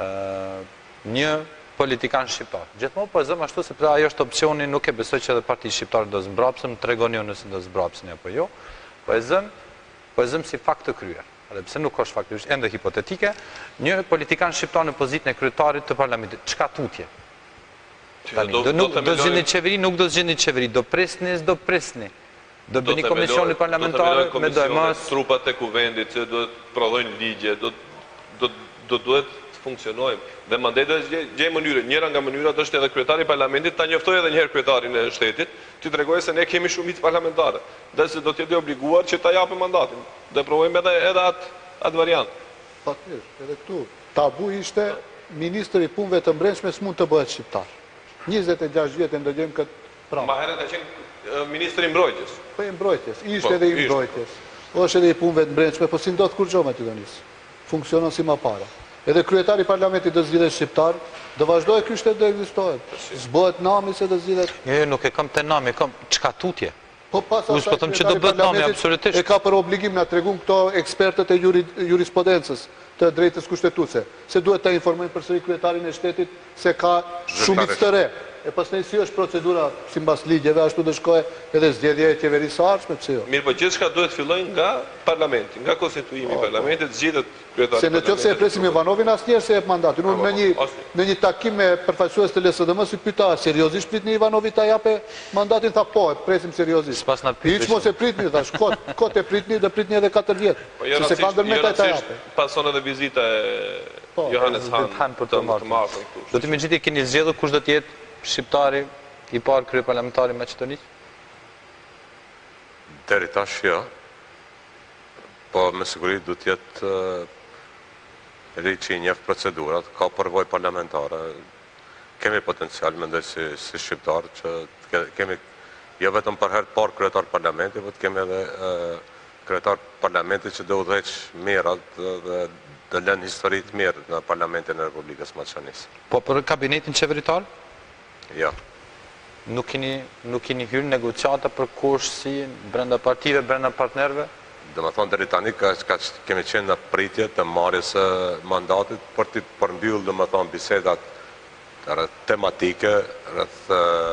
një politikan shqiptar. Gjithmonë po zëm ashtu sepse ajo është opsioni, nuk e besoj që edhe Partia Shqiptare do zmbrapsën, tregoni ju nëse do zmbrapsën apo jo. Po e zëm si fakt të kryer. Edhe pse nuk është fakt, është ende hipotetike, një politikan shqiptar në pozitën e kryetarit të parlamentit. Çka tutje? Do zgjidhni qeveri, nuk do zgjidhni qeveri, do presni, s'do presni. Do bëni komisioni parlamentar me dojmës. Trupat e kuvendit që do të prodhojnë ligje, do duhet të funksionojmë. Dhe mandej do të gjejmë mënyrë. Njëra nga mënyrat është edhe kryetari i parlamentit ta njoftojë edhe një herë kryetarin e shtetit, ti tregojë se ne kemi shumicë parlamentare, dhe se do të jetë obliguar që ta japë mandatin. Do provojmë edhe atë variant. Patjetër, edhe këtu tabu ishte ministri i punëve të brendshme s'mund të bëhet shqiptar. 26 vjet e ndëgjojmë këtë prapë. Ma herët e qenë ministri i mbrojtjes. Po i mbrojtjes, ishte edhe i mbrojtjes. Është edhe i punëve të brendshme, po si ndodh kur gjë me Maqedonisë. Funksionon si më para. Edhe kryetari i parlamentit do zgjidhet shqiptar, do vazhdojë ky shtet do ekzistojë. S'bëhet nami se do zgjidhet. Jo, nuk e kam te nami, kam çka tutje. Po pas asaj. Po them që do bëhet nami absolutisht. E ka për obligim na tregun këto ekspertët e jurisprudencës të drejtës kushtetuese, se duhet ta informojnë përsëri kryetarin e shtetit se ka shumicë të re. E pastaj si është procedura sipas ligjeve, ashtu do shkojë edhe zgjedhja e qeverisë së ardhshme, pse jo? Mirë, po gjithçka duhet fillojë nga parlamenti, nga konstituimi i parlamentit, zgjidhet Se në qoftë se e presim Ivanovin, asnjëherë se jep mandatin. Unë në një takim me përfaqësues të LSDM-s i pyeta seriozisht pritni Ivanovit ta jape mandatin, tha po, e presim seriozisht. Hiç mos e pritni, thash, kot e pritni dhe pritni edhe 4 vjet. Se ka ndërmeta ta jape. Pason edhe vizita e Johannes Hahn për të marrë këtu. Do të më gjithë keni zgjedhur kush do të jetë shqiptari i parë kryeparlamentari i Maqedonisë? Deri tash jo. Po me siguri do të jetë ri që i njeh procedurat, ka përvojë parlamentare. Kemi potencial, mendoj si shqiptar, që kemi jo vetëm për herë parë kryetar parlamenti, po të kemi edhe kryetar parlamenti që do udhëheq mirat dhe do lënë histori të mirë në parlamentin e Republikës Maqedonisë. Po për kabinetin qeveritar? Jo. Nuk keni hyrë negociata për kursësi brenda partive, brenda partnerëve? Dhe më thonë, deri tani kemi qenë në pritje të marrjes së mandatit për të përmbyllur, dhe më thonë, bisedat rreth tematike, rreth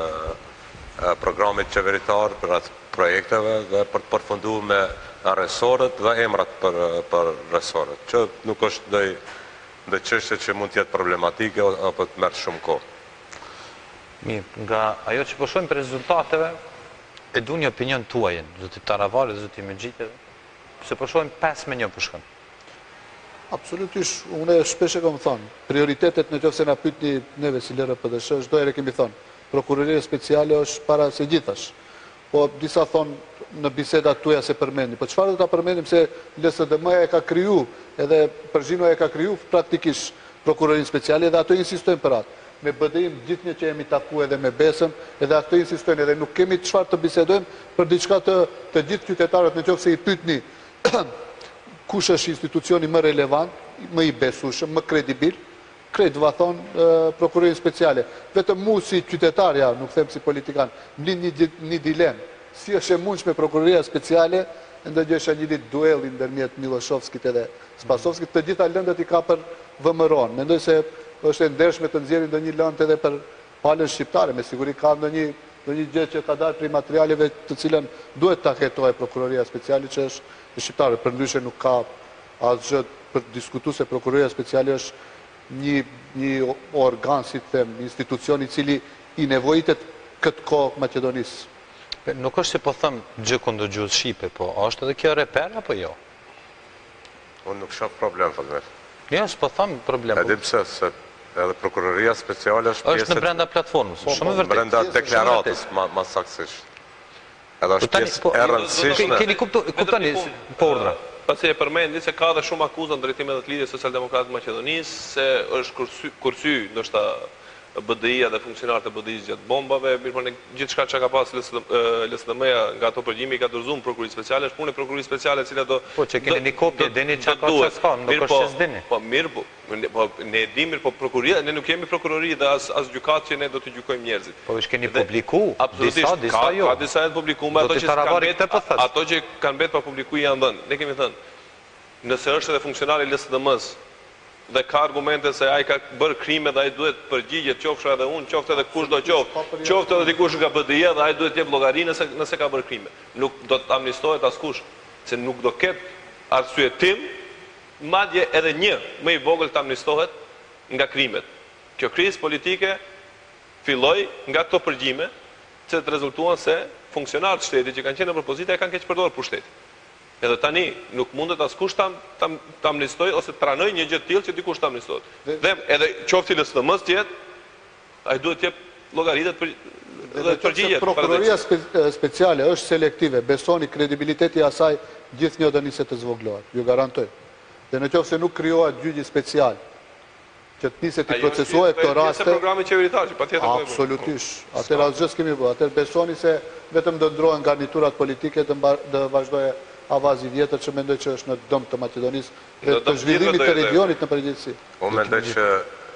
programit qeveritar, rreth projekteve dhe për të përfunduar me resorët dhe emrat për resorët, që nuk është ndonjë çështje që mund të jetë problematike apo të merr shumë kohë. Mirë, nga ajo që po shohim për rezultateve, e du një opinion tuajën, zoti Taravari, zoti Mexhiti, se po shohim 5-1 po shkon. Absolutisht, unë shpesh e kam thënë, prioritetet në qoftë se na pyetni neve si LRPDSH, çdo herë kemi thënë, prokuroria speciale është para së gjithash. Po disa thonë në bisedat tuaja se përmendni. Po çfarë do ta përmendim se LSDM e ka kriju, edhe Përzhino e ka kriju praktikisht prokurorinë speciale dhe ato insistojnë për atë. Me BDI-n gjithnjë që jemi taku edhe me Besën, edhe ato insistojnë, edhe nuk kemi çfarë të bisedojmë për diçka të gjithë qytetarët, në qoftë se i pyetni kush është institucioni më relevant, më i besueshëm, më kredibil, krejt va thonë prokurorinë speciale. Vetëm mu si qytetarja, nuk them si politikan, më lind një dilemë. Si është e mundshme prokuroria speciale, ndërgjeshja një ditë duelli ndërmjet Miloshovskit edhe Spasovskit, të gjitha lëndët i ka për VMRO-n. Mendoj se është e ndershme të nxjerrin ndonjë lëndë edhe për palën shqiptare, me siguri ka ndonjë gjë që ka dalë prej materialeve të cilën duhet ta hetojë prokuroria speciale që është shqiptare. Përndryshe nuk ka asgjë për diskutuar se prokuroria speciale është një organ, si them, institucion i cili i nevojitet këtë kohë Maqedonisë. Nuk është se po thëmë gjë kundër gjuhës shqipe, po është edhe kjo reper apo jo? Unë nuk shoh problem, Fatmet. Jo, s'po thëmë problem. E di pse, se edhe prokuroria speciale është pjesë në brenda platformës, shumë vërtet. Brenda deklaratës, më saktësisht. Edhe është pjesë e rëndësishme. Keni kuptoni po urdhra? Pasi e përmendi se ka dhe shumë akuzën drejtim edhe të Lidhjes Social-Demokratët të Maqedonisë se është kursy ndoshta BDI-a dhe funksionarët e BDI-s gjatë bombave, mirë po gjithçka që ka pas LSDM-ja nga ato përgjimi ka dorëzuar prokurorisë speciale, është punë e prokurorisë speciale e cila do po që keni një kopje deni çka ka çka, nuk është se s'dini. Po mirë po ne e dimë, po prokuroria, ne nuk kemi prokurori dhe as gjykatë që ne do të gjykojmë njerëzit. Po është keni publiku, disa jo. Ka disa janë publikuar, ato që kanë mbetë pa publiku janë dhënë. Ne kemi thënë, nëse është edhe funksionar i LSDM-s dhe ka argumente se ai ka bërë krime dhe ai duhet përgjigjet, qofsha edhe unë, qoftë edhe kush do qoftë edhe dikush nga BDI-a dhe ai duhet të jep llogari nëse ka bërë krime. Nuk do të amnistohet askush, se nuk do ketë arsye tim, madje edhe një më i vogël të amnistohet nga krimet. Kjo krizë politike filloi nga këto përgjime që të rezultuan se funksionarët e shtetit që kanë qenë në propozita e kanë keq përdorur pushtetin. Edhe tani nuk mundet askush ta amnistoj ose të pranoj një gjë të tillë që dikush ta amnistohet. Dhe edhe qoftë LSDM-s tjetë, ai duhet të jep llogaritë dhe përgjigjet. Prokuroria speciale është selektive, besoni kredibiliteti i asaj gjithnjë do nisë të zvoglohet, ju garantoj. Dhe në qoftë se nuk krijohet gjyqi special që të niset të procesuohet këto raste. Është programi qeveritar që patjetër do të bëjë. Absolutisht. Atëherë asgjë s'kemi bërë. Atëherë besoni se vetëm do ndrohen garniturat politike të vazhdojë avazi vjetër që mendoj që është në dëm të Maqedonisë dhe të zhvillimit të regionit në përgjithësi. Unë mendoj që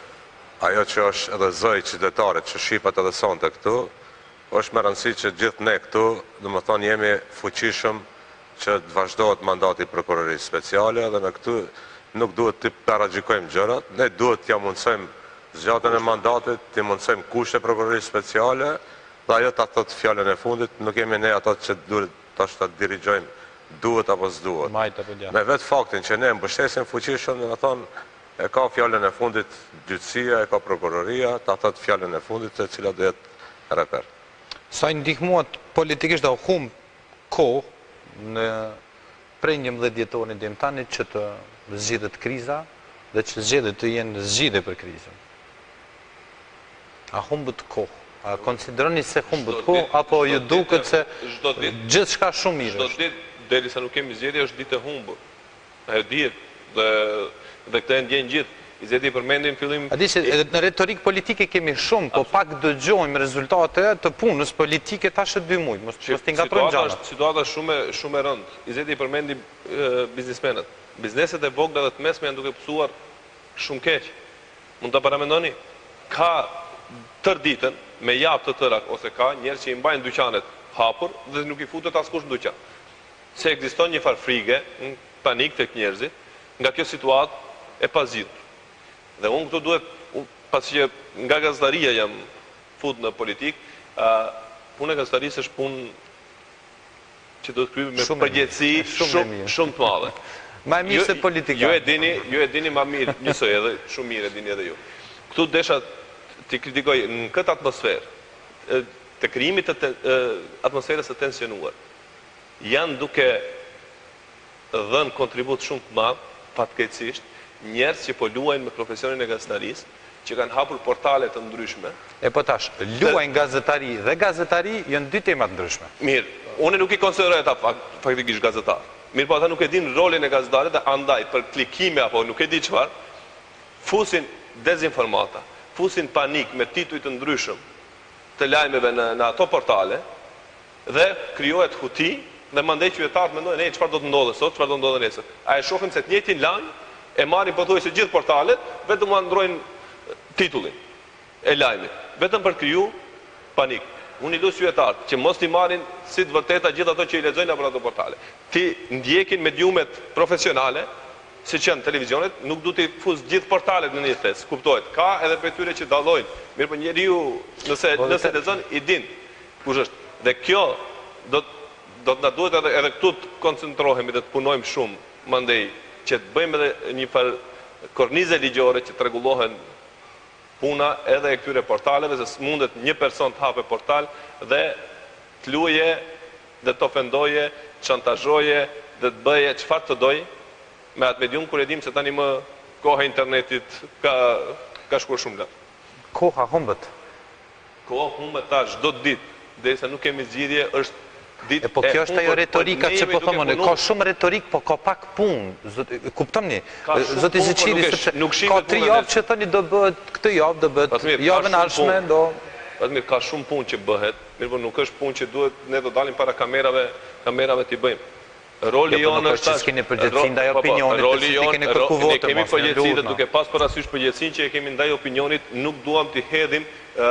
ajo që është edhe zëj qytetarit që shipat edhe sonte këtu, është me rëndësi që gjithë ne këtu, domethënë jemi fuqishëm që të vazhdohet mandati i prokurorisë speciale dhe në këtu nuk duhet të paragjykojmë gjërat, ne duhet t'ja mundsojmë zgjatjen e mandatit, t'i mundsojmë kushte prokurorisë speciale dhe ajo ta thotë fjalën e fundit, nuk jemi ne ato që duhet tash ta dirigjojmë duhet apo s'duhet. Majt apo djathtë. Me vetë faktin që ne mbështesim fuqishëm, dhe thonë, e ka fjallën e fundit gjyqësia, e ka prokuroria, ta thot fjallën e fundit e cila do jetë reper. Sa i ndihmuat politikisht dhe u humbë kohë në prej 11 dhjetorin dhe më tani që të zgjidhet kriza dhe që zgjedhjet të jenë zgjidhje për krizën. A humbët kohë? A konsideroni se humbët kohë, apo ju duket se gjithë shka shumë mirë Çdo është? ditë, derisa nuk kemi zgjedhje, është ditë e humbur. E dihet dhe këtë e ndjen gjithë. Izeti përmendin fillim. A di se në retorik politike kemi shumë, po pak dëgjojmë rezultate të punës politike tash e 2 muaj. Mos t'i ngatrojmë gjanat. Situata është shumë e rëndë. Izeti përmendi biznismenët. Bizneset e vogla dhe të mesme janë duke pësuar shumë keq. Mund ta paramendoni? Ka tër ditën me javë të tëra ose ka njerëz që i mbajnë dyqanet hapur dhe nuk i futet askush në dyqan. Se ekziston një farë frige, panik tek njerëzit nga kjo situatë e pazgjitur. Dhe unë këtu duhet, pasi që nga gazetaria jam fut në politik, punë e gazetarisë është punë që do të kryejë me përgjegjësi shumë të madhe. Ma e mirë se politika. Ju e dini ma mirë, njësoj edhe, shumë mirë e dini edhe ju. Këtu desha të kritikoj në këtë atmosferë, të krijimit të atmosferës të tensionuar, janë duke dhënë kontribut shumë të madh, fatkeqësisht, njerëz që po luajnë me profesionin e gazetarisë, që kanë hapur portale të ndryshme. E po tash, luajnë gazetari dhe gazetari janë 2 tema të ndryshme. Mirë, unë nuk i konsideroj ata faktikisht gazetar. Mirë, po ata nuk e din rolin e gazetarit dhe andaj për klikime apo nuk e di çfarë, fusin dezinformata, fusin panik me tituj të ndryshëm të lajmeve në ato portale dhe krijohet huti dhe mandej qytetarët mendojnë, "Ne çfarë do të ndodhe sot, çfarë do të ndodhe nesër?" A e shohim se të njëjtin lajm e marrin pothuajse gjithë portalet, vetëm u ndrojnë titullin e lajmit, vetëm për kriju panik. Unë i luaj qytetarët që mos t'i marrin si të vërteta gjithë ato që i lexojnë apo ato portale. Ti ndjekin mediumet profesionale, siç janë televizionet, nuk du t'i fuz gjithë portalet në një thes, kuptohet. Ka edhe për tyre që dallojnë. Mirë, po njeriu nëse lexon i din kush është. Dhe kjo do të na duhet edhe këtu të koncentrohemi dhe të punojmë shumë, mandej që të bëjmë edhe një farë kornize ligjore që të rregullohen puna edhe e këtyre portaleve, se s'mundet një person të hape portal dhe të luaje dhe të ofendoje, shantazhoje dhe të bëje çfarë të doj me atë medium, kur e dim se tani më koha e internetit ka shkuar shumë lart. Koha humbet. Koha humbet tash çdo ditë, derisa nuk kemi zgjidhje, është ditë. E po kjo është ajo retorika që po thonë, ka shumë retorik, po ka pak punë. Kuptoni? Zoti Zeçiri, sepse ka 3 javë që thoni do bëhet këtë javë, do bëhet javën e ardhshme, do. Mirë, ka shumë punë që bëhet, mirë, po nuk është punë që duhet ne do dalim para kamerave t'i bëjmë. Roli jonë është tash keni përgjegjësi ndaj opinionit, keni kërku votë. Ne kemi përgjegjësi dhe duke pas parasysh përgjegjësinë që e kemi ndaj opinionit, nuk duam t'i hedhim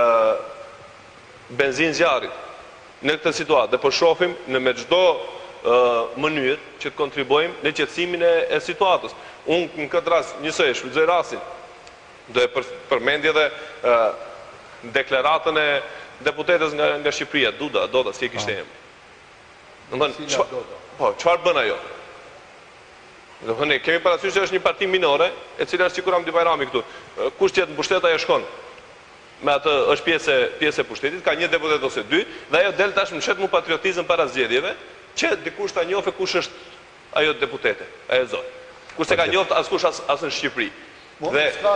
benzinë zjarrit në këtë situatë. Dhe po shohim me çdo mënyrë që të kontribojmë në qetësimin e situatës. Unë në këtë rast njësoj shfrytëzoj rastin. Do e përmendje edhe deklaratën e deputetës nga Shqipëria, Doda, si e kishte emrin. Po, çfarë bën ajo? Do të thënë, kemi parasysh se është një parti minore, e cila është sikur Hamdi Bajrami këtu. Kush tjetër në pushtet ajo shkon. Me atë është pjesë e pushtetit, ka një deputet ose 2, dhe ajo del tash më shet mu patriotizëm para zgjedhjeve, që dikush ta njohë kush është ajo deputete, ajo zonë. Kurse ka njohë askush as në Shqipëri. Po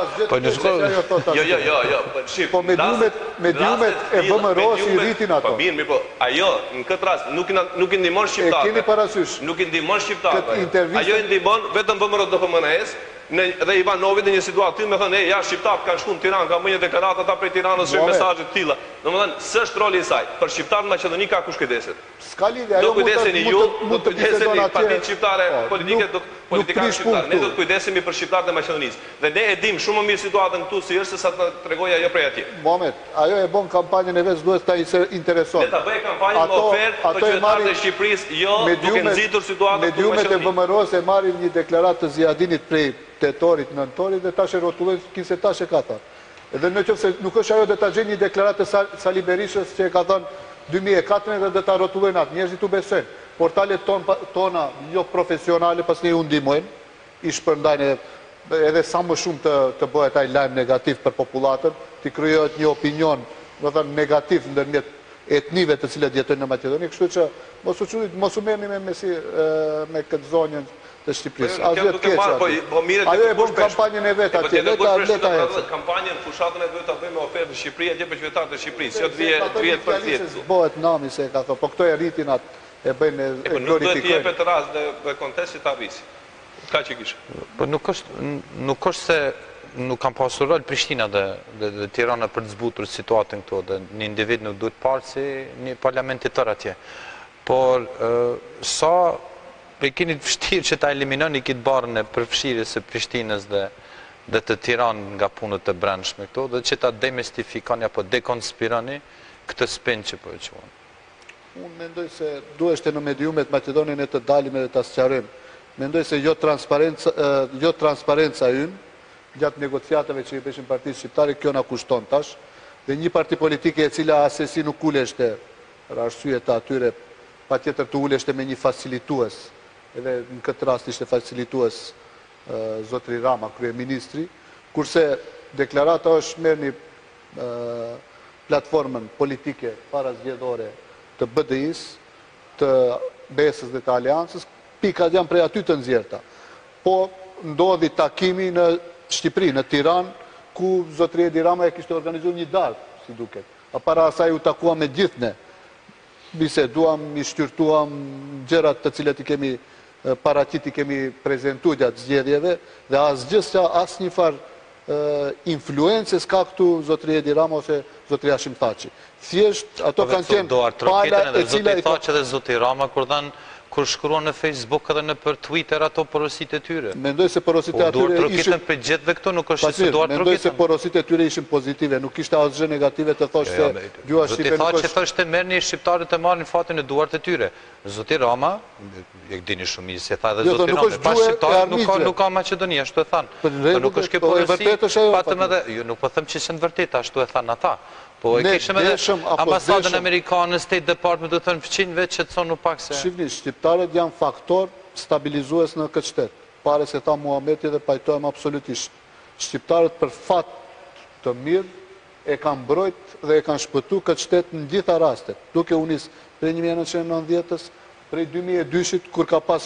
mediumet e VMRO-s i rritin ato. Po mirë, po ajo në këtë rast nuk i ndihmon shqiptarët. E keni parasysh. Nuk i ndihmon shqiptarët. Ajo Ajo i ndihmon vetëm VMRO dhe FMNS dhe Ivanovit në një situatë tillë, me thënë, ja shqiptarët kanë shkuar në Tiranë, kanë bërë një deklaratë ata prej Tiranës me mesazhe të tilla. Domethënë, s'është roli i saj. Për shqiptarët në Maqedoni ka kush kujdeset. S'ka lidhje, ajo mund të kujdeseni partitë shqiptare, politikanë shqiptare. Ne do të kujdesemi për shqiptarët e Maqedonisë. Dhe ne e dim shumë më mirë situatën këtu si është se sa të tregoj ajo prej atje. Mohamed, ajo e bën kampanjën e vet, duhet ta intereson. Ne ta bëj kampanjën me ofertë për qytetarët e Shqipërisë, jo duke nxitur situatën këtu në Maqedoni. Mediumet e VMRO-s e marrin një deklaratë të Ziadinit prej tetorit, nëntorit dhe tash e rrotullojnë kinse tash e ka thënë. Edhe nëse nuk është ajo, do ta gjejnë një deklaratë të Sali Berishës që e ka thënë 2014 dhe do ta rrotullojnë atë. Njerëzit u besojnë. portale tona jo profesionale, pas ne ju ndihmojnë, i shpërndajnë edhe sa më shumë të bëhet ai lajm negativ për populatën, të krijohet një opinion, do të thënë negativ ndërmjet etnive të cilat jetojnë në Maqedoni, kështu që mos u merrni me këtë zonjën të Shqipërisë. Asgjë të keq. Ajo e bën kampanjën e vet atje, leta ecë. Kampanjën fushatën e duhet ta bëjmë me ofertë në Shqipëri atje për qytetarët e Shqipërisë, jo të vihet për vjet. Bëhet nami se ka thënë, po këto e rritin atë e bëjnë e glorifikojnë. Nuk duhet të jepet rast dhe kontesti ta rrisi. Ka që kishë. Po nuk është se nuk kam pasur rol Prishtina dhe Tirana për të zbutur situatën këto, dhe një individ nuk duhet parë si një parlamentitar atje. Por sa e keni të vështirë që ta eliminoni këtë barën e përfshirjes së Prishtinës dhe të Tiranë nga punët e brendshme këto, dhe që ta demystifikoni apo dekonspironi këtë spin që po e quajnë. Unë mendoj se duheshte në mediumet Maqedonin e të dalim edhe ta sqarojmë. Mendoj se jo transparenca ynë, gjatë negociatave që i bëshin partisë shqiptare, kjo na kushton tash, dhe një parti politike e cila asesi nuk uleshte, për arsye të atyre, pa tjetër të uleshte me një facilitues, edhe në këtë rast ishte facilitues Zotri Rama, kryeministri, kurse deklarata është merr një platformën politike parazgjedhore të BDI-s, të BE-s dhe të Aleancës, pikat janë prej aty të nxjerrta. Po ndodhi takimi në Shqipëri, në Tiranë, ku Zotri Edi Rama e kishte organizuar një darkë, si duket. Para asaj u takuam me gjithë ne. Biseduam, i shqyrtuam gjërat të cilat i kemi paraqit, i kemi prezantuar gjatë zgjedhjeve, dhe asgjë se asnjë farë influencë s'ka këtu Zotri Edi Rama ose Zotri Hashim Thaçi. Thjesht ato kanë qenë pala e cila i Thaçi dhe Zotri Rama kur shkruan në Facebook edhe në për Twitter ato porositë e tyre. Mendoj se porositë e atyre ishin për gjithëve këto, nuk është se duar trokitën. Mendoj se porositë e tyre ishin pozitive, nuk ishte asgjë negative të thosh se gjua shqipe nuk është. Zoti thoshte merrni shqiptarët të marrin fatin e duart e tyre. Zoti Rama, e dini shumë mirë se tha edhe Zoti Rama, pas shqiptarë nuk ka Maqedoni, ashtu e thanë. Po nuk është kjo porosi, patëm edhe, jo nuk po them që është vërtet, ashtu e thanë ata. Po e kishëm edhe ambasadën amerikane, State Department, do të thënë fëqin veç që të thonë pak se... Shqipni, shqiptarët janë faktor stabilizues në këtë shtetë. Pare se ta Muhameti dhe pajtojmë absolutisht. Shqiptarët për fat të mirë e kanë mbrojt dhe e kanë shpëtu këtë shtetë në gjitha rastet. Duke unis prej 1990-ës, prej 2002-shit, kur ka pas,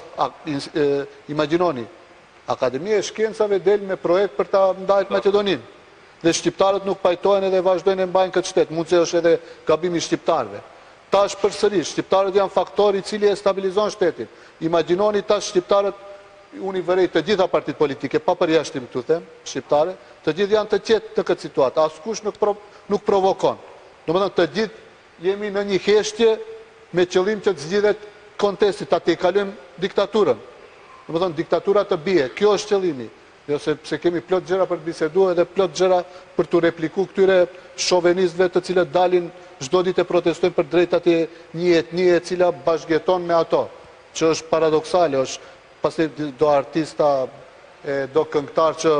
imaginoni, Akademia e Shkencave del me projekt për ta ndajt Maqedoninë. Dhe shqiptarët nuk pajtojnë edhe vazhdojnë e mbajnë këtë shtetë, mund se është edhe gabimi shqiptarëve. Tash përsërisht, shqiptarët janë faktori i cili e stabilizon shtetin. Imagjinoni tash shqiptarët, unë i vërej të gjitha partit politike, pa përjashtim këtu them, shqiptare, të gjithë janë të qetë të këtë situatë, askush nuk provokon. Domethënë të gjithë jemi në një heshtje me qëllim që të zgjidhet kontesti, ta të i kalojmë diktaturën. Domethënë diktatura të bie, kjo është qëllimi. Jo se kemi plot gjëra për të biseduar edhe plot gjëra për të repliku këtyre shovenistëve të cilët dalin çdo ditë e protestojnë për drejtat e një etnie e cila bashkëjeton me ato, që është paradoksale, është pasi do artista e do këngëtar që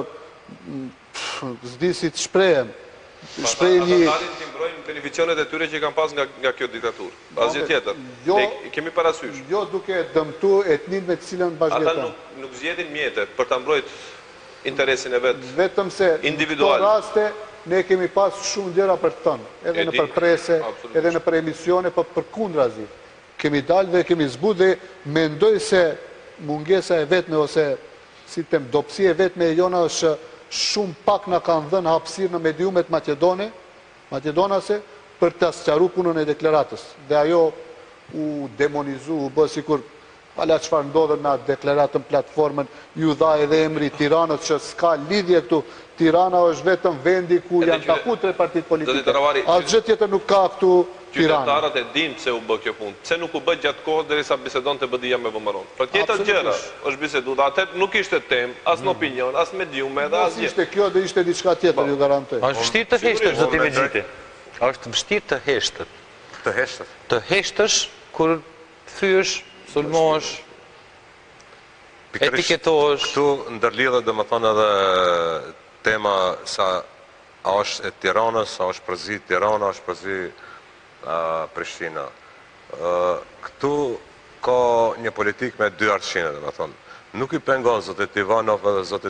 s'di si të shprehen. Shprehen një të mbrojnë beneficionet e tyre që kanë pas nga kjo diktaturë. Asgjë tjetër. Kemi parasysh. Jo duke dëmtu etninë me të cilën bashkëjeton. Ata nuk zgjedhin mjete për ta mbrojtur interesin e vetë individual. Vetëm se në këto raste ne kemi pas shumë gjëra për të thënë, edhe në për prese, edhe në për emisione, për kundrazi. Kemi dalë dhe kemi zbut dhe mendoj se mungesa e vetme ose si tem dopsia e vetme e jona është shumë pak na kanë dhënë hapësirë në mediumet maqedonase për të sqaruar punën e deklaratës. Dhe ajo u demonizu, u bë sikur pala çfarë ndodhet në deklaratën platformën, ju dha edhe emri Tiranës që s'ka lidhje këtu. Tirana është vetëm vendi ku janë takuar tre partitë politike. Asgjë tjetër nuk ka këtu Tirana. Qytetarët e dinë pse u bë kjo punë. Pse nuk u bë gjatë kohës derisa bisedonte BDI-ja me Vëmëron. Për tjetër gjëra është biseduar. Atë nuk ishte temë, as në opinion, as mediume, edhe asgjë. Ishte kjo dhe ishte diçka tjetër, ju garantoj. Është vështirë të heshtësh zoti Mexhiti. Është vështirë të heshtët. Të heshtët. Të heshtësh kur thyesh, sulmohesh, etiketohesh. Këtu ndërlidhet domethënë edhe tema sa a është e Tiranës, a është përzi Tirana, a është përzi Prishtina. Këtu ka një politik me dy arshine, dhe me thonë. Nuk i pengon zotit Ivanov edhe zotit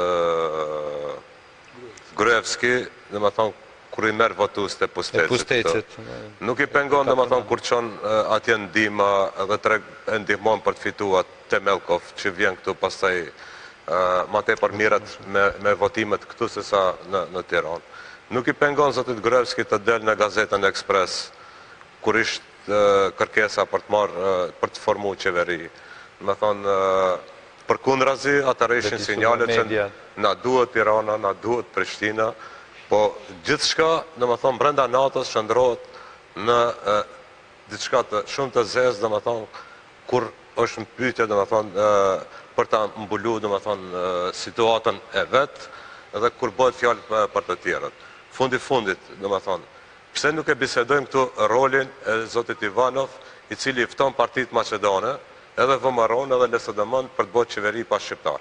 Gruevski, dhe me thonë, kur i merë votus të Pustecit. Nuk i pengon, dhe me thonë, kur qonë atje ndihma edhe ndihmon për të fituat Temelkov, që vjen këtu pastaj ma te për miret me votimet këtu se sa në Tiranë. Nuk i pengon zotit Gruevski të del në gazetën Ekspres, kur ishtë kërkesa për të formu qeveri. Me thonë, për kundrazi, atër ishin sinjale që na duhet Tirana, na duhet Prishtina, po gjithë shka, dhe me thonë, brenda natës shëndrohet në diçka të shumë të zezë, dhe me thonë, kur është në pyetje, dhe me thonë, për ta mbulu, dhe me thonë, situatën e vetë, edhe kur bëhet fjallë për të tjerët. Fundit, dhe me thonë, pse nuk e bisedojmë këtu rolin e zotit Ivanov, i cili fton partit Macedone, edhe vëmëron edhe LSDM për të bëhet qeveri pa shqiptar.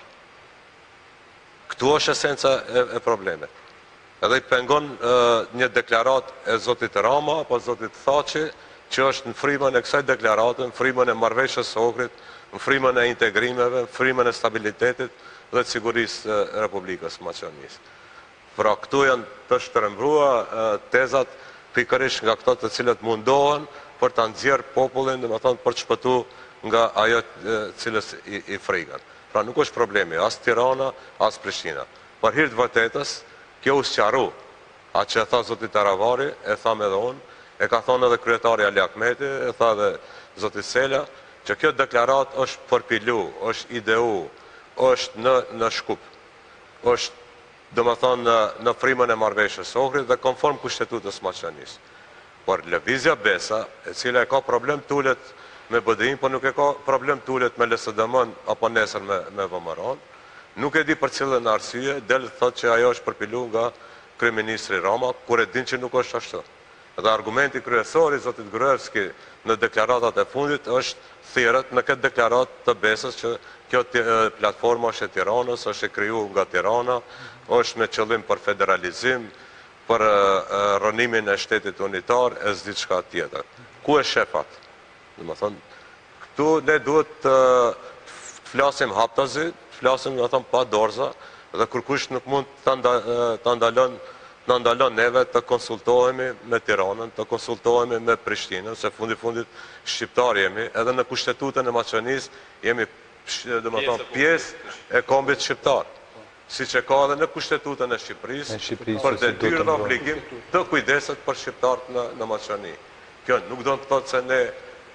Këtu është esenca e problemit. Edhe i pengon një deklarat e zotit Rama, apo zotit Thaçi, që është në frymën e kësaj deklarate, në frymën e marrëveshjes së Ohrit, në frymën e integrimeve, në frymën e stabilitetit dhe të sigurisë e Republikës Maqedonisë. Pra këtu janë të shtrembruar tezat pikërisht nga këto të cilët mundohen për ta nxjerrë popullin, domethënë për të shpëtuar nga ajo cilës i frikën. Pra nuk është problemi as Tirana, as Prishtina. Për hir të vërtetës, kjo u sqaru. Atë që e tha zoti Taravari, e tham edhe unë, e ka thonë edhe kryetari Ali Ahmeti, e tha edhe zoti Sela, që kjo deklarat është përpilu, është ideu, është në shkup, është domethënë në frymën e marrëveshjes së Ohrit dhe konform Kushtetutës Maqedonisë. Por lëvizja Besa, e cila e ka problem tulet me BDI, por nuk e ka problem tulet me LSDM apo nesër me VMRO, nuk e di për cilën arsye, del thotë që ajo është përpilu nga kryeministri Rama, kur e din që nuk është ashtu. Dhe argumenti kryesor i zotit Gruevski në deklaratat e fundit është thirrët në këtë deklarat të Besës që kjo platforma është e Tiranës, është e kriju nga Tirana, është me qëllim për federalizim, për rënimin e shtetit unitar, e s'di çka tjetër. Ku e shefat? Domethënë, këtu ne duhet të flasim haptazi, flasim pa dorza, dhe kërkush nuk mund të ndalon neve të konsultohemi me Tiranën, të konsultohemi me Prishtinën, se fundit shqiptar jemi, edhe në Kushtetutën e Maqedonisë jemi pjesë e kombit shqiptar. Si që ka edhe në Kushtetutën e Shqipërisë, për detyrë dhe obligim të kujdeset për shqiptarët në Maqedoni. Kjo nuk do të thotë se ne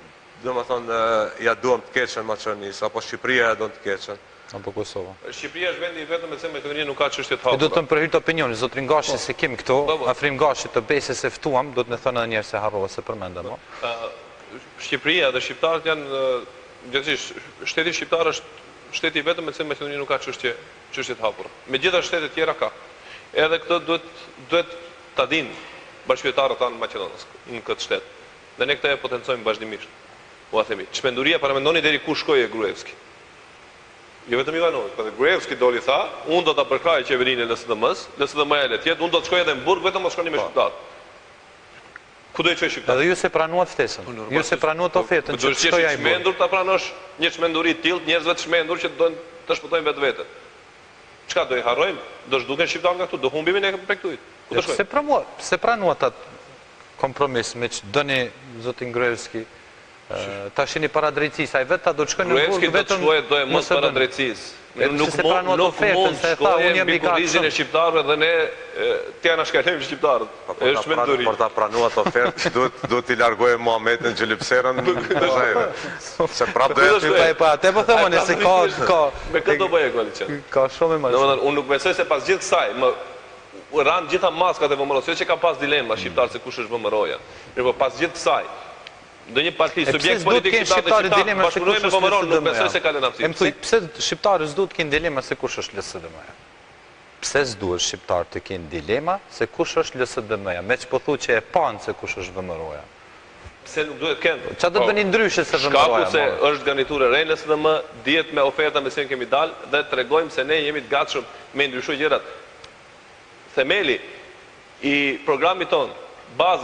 ja duhem të keqen Maqedonisë, apo Shqipëria ja do të keqen. Apo Kosova. Shqipëria është vendi vetëm e Maqedonia nuk ka çështje të hapura. Do të më përhyjt opinioni, zotrin Gashi se kemi këto, Afrim Gashi të Besës se ftuam, do të më thonë edhe njerë se harrova se përmendëm. Shqipëria dhe shqiptarët janë, gjithsesi, shteti shqiptar është shteti vetëm e Maqedonia nuk ka çështje të hapura. Megjithatë shtetet tjera ka. Edhe këtë duhet ta dinë bashkëqytetarët tanë maqedonës në këtë shtet. Dhe ne këtë e potencojmë vazhdimisht. U a themi, çmenduria para mendoni deri ku shkoi Gruevski. Jo vetëm Ivanovi, por Gruevski doli tha, unë do ta përkraj qeverinë e LSDM-s, LSDM-ja le të jetë, unë do të shkoj edhe në Burg, vetëm mos shkoni me shqiptarët. Ku do të çoj shqiptarët? Edhe ju se pranuat ftesën. Ju se pranuat ofertën që shkoj ai. Çmendur ta pranosh një çmenduri të tillë, njerëzve të çmendur që doin të shpëtojnë vetveten. Çka do i harrojmë? Do zhduken shqiptarët nga këtu, do humbim ne për këtu. Ku do shkojmë? Pse pranuat atë kompromis me që dëni zotin Gruevski? Ta shini para drejtësisë, ai vetë ta do të shkojnë në Burg vetëm do e mos para drejtësisë. Nuk mund shkojnë mbi kurrizin e shqiptarëve dhe ne t'ja na shkalojmë shqiptarët. Është çmenduri. Por ta pranuat ofertë, duhet t'i largojë Muhametin Xhelipserën. Se prap do të pa atë po themon se ka me këtë do bëjë koalicion. Ka shumë më. Domethënë unë nuk besoj se pas gjithë kësaj më ran gjitha maskat e VMRO-s, që ka pas dilema shqiptar se kush është VMRO-ja. Mirë, po pas gjithë kësaj do një parti subjekt politik shqiptar bashkëpunojnë me VMRO-n, nuk besoj se ka lënë hapësirë. Em thuj, pse shqiptarët s'duhet të kenë dilema se kush është LSDM-ja? Pse s'duhet shqiptarët të kenë dilema se kush është LSDM-ja? Me që po thu që e panë se kush është VMRO-ja. Pse nuk duhet kenë? Qa do të bëni ndryshe se VMRO-ja? Shkaku se është garniturë e re LSDM, dihet me oferta me se kemi dalë dhe tregojmë se ne jemi të gatshëm me ndryshuar gjërat. Themeli i programit ton, baza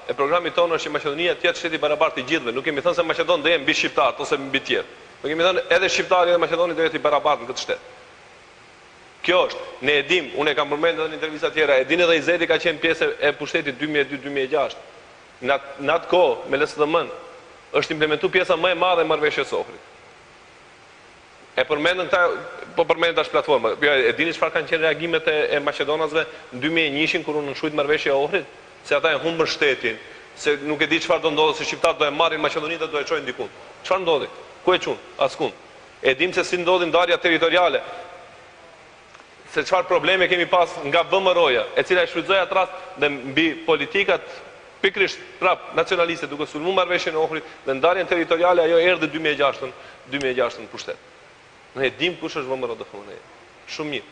E programi tonë është që Maqedonia tjetë shteti barabartë i gjithëve. Nuk kemi thënë se Maqedonë do jenë mbi shqiptarët ose mbi tjerë. Nuk kemi thënë edhe shqiptarët edhe Maqedoni do jetë i barabartë në këtë shtet. Kjo është, ne e dim, unë e kam përmendur edhe në intervista tjera, e dini edhe Izeti ka qenë pjesë e pushtetit 2002-2006. Në atë kohë me LSDM-n është implementuar pjesa më e madhe e marrëveshjes së Ohrit. E përmendën këta, po përmendën tash platforma. E dini çfarë kanë qenë reagimet e maqedonasve në 2001 kur unë nshujt marrëveshja e Ohrit? Se ata e humbën shtetin, se nuk e di çfarë do ndodhë, se shqiptarët do e marrin Maqedoninë dhe do e çojnë diku. Çfarë ndodhi? Ku e çun? Askund. E dim se si ndodhin ndarja territoriale. Se çfarë probleme kemi pas nga VMRO-ja, e cila e shfrytëzoi atë rast dhe mbi politikat pikërisht prap nacionaliste duke sulmuar marrëveshjen e Ohrit dhe ndarjen territoriale ajo erdhi 2006 në pushtet. Ne e dim kush është VMRO DFM-ja. Shumë mirë.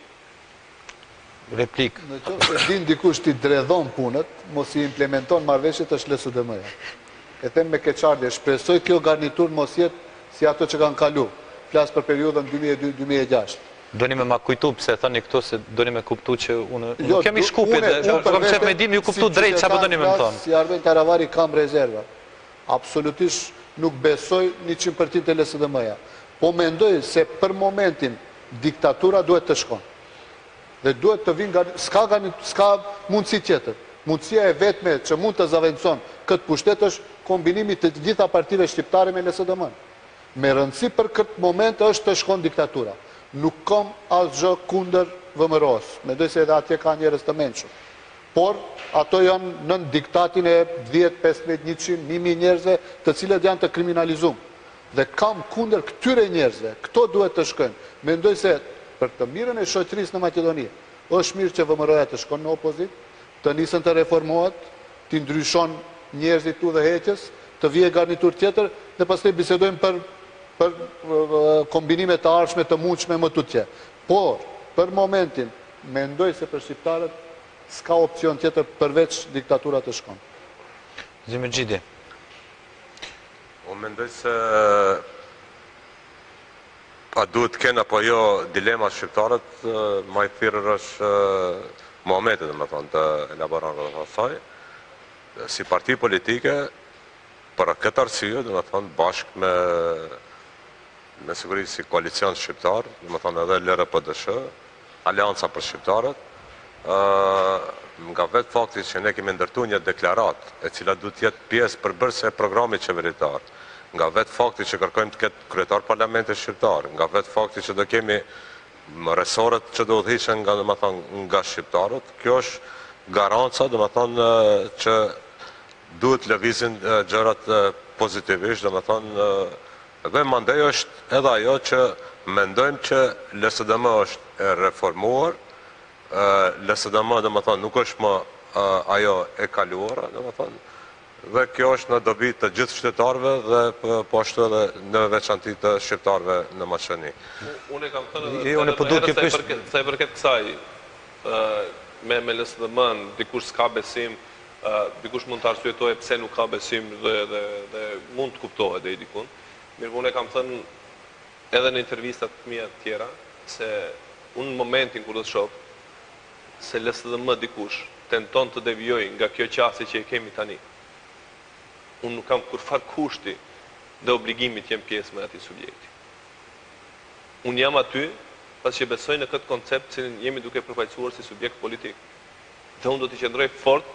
Replik. Në qoftë se din dikush ti dredhon punët, mos i implementon marrëveshjet është LSDM-ja. E them me keqardhje, shpresoj kjo garnitur mos jetë si ato që kanë kalu. Flas për periudhën 2002-2006. Doni me ma kujtu, pse thoni këto se doni me kuptu që unë nuk kemi shkupit dhe kam qef me dim ju kuptu drejt që apë doni me më thonë. Si Arben Taravari kam rezerva. Absolutisht nuk besoj 100% e LSDM-ja. Po mendoj se për momentin diktatura duhet të shkon. Dhe duhet të vinë, s'ka mundësi tjetër. Mundësia e vetme që mund të zaventson këtë pushtet është kombinimi të gjitha partive shqiptare me LSDM-n. Me rëndësi për këtë moment është të shkon diktatura. Nuk kam asgjë kundër VMRO-s. Mendoj se edhe atje ka njerëz të mençur. Por ato janë në diktatin e 10, 15, 100, 1000 njerëzve të cilët janë të kriminalizuar. Dhe kam kundër këtyre njerëzve. Këto duhet të shkojnë. Mendoj se për të mirën e shoqërisë në Maqedoni, është mirë që VMRO-ja të shkon në opozit, të nisën të reformohet, të ndryshon njerëzit tu dhe heqës, të vije garnitur tjetër dhe pastaj bisedojmë për kombinime të ardhshme të mundshme më tutje. Por, për momentin, mendoj se për shqiptarët s'ka opcion tjetër përveç diktatura të shkon. Zime Gjidi. Unë mendoj se a duhet kënë apo jo dilema shqiptarët, ma i thirër është momentet, dhe më thonë, të elaboran dhe të saj. Si parti politike, për këtë arsye, dhe më thonë, bashkë me sigurisht si koalicion shqiptar, dhe më thonë edhe LRPDSH, Alianca për Shqiptarët, nga vetë fakti që ne kemi ndërtu një deklarat, e cila du tjetë pjesë përbërse e programit qeveritar, nga vetë fakti që kërkojmë të ketë kryetar parlamentit shqiptar, nga vetë fakti që do kemi resorët që do udhëhiqen nga shqiptarët, kjo është garanca, dhe më thonë, që duhet lëvizin gjërat pozitivisht, dhe më thonë, dhe mandej është edhe ajo që mendojmë që LSDM është e reformuar, LSDM, dhe më thonë, nuk është më ajo e kaluara, dhe më thonë, dhe kjo është në dobi të gjithë shqiptarëve dhe po ashtu edhe në veçanti të shqiptarëve në Maqedoni. Unë e kam thënë sa i përket kësaj, me LSDM-n, dikush s'ka besim, dikush mund të arsyetohet pse nuk ka besim dhe mund të kuptohet deri diku. Mirë, unë e kam thënë edhe në intervistat mia të tjera se unë në momentin kur do të shoh se LSDM dikush tenton të devijojë nga kjo qasje që e kemi tani, unë nuk kam kurfar kushti dhe obligimi të jem pjesë me ati subjekti. Unë jam aty pas që besoj në këtë koncept që jemi duke përfaqësuar si subjekt politik. Dhe unë do t'i qëndroj fort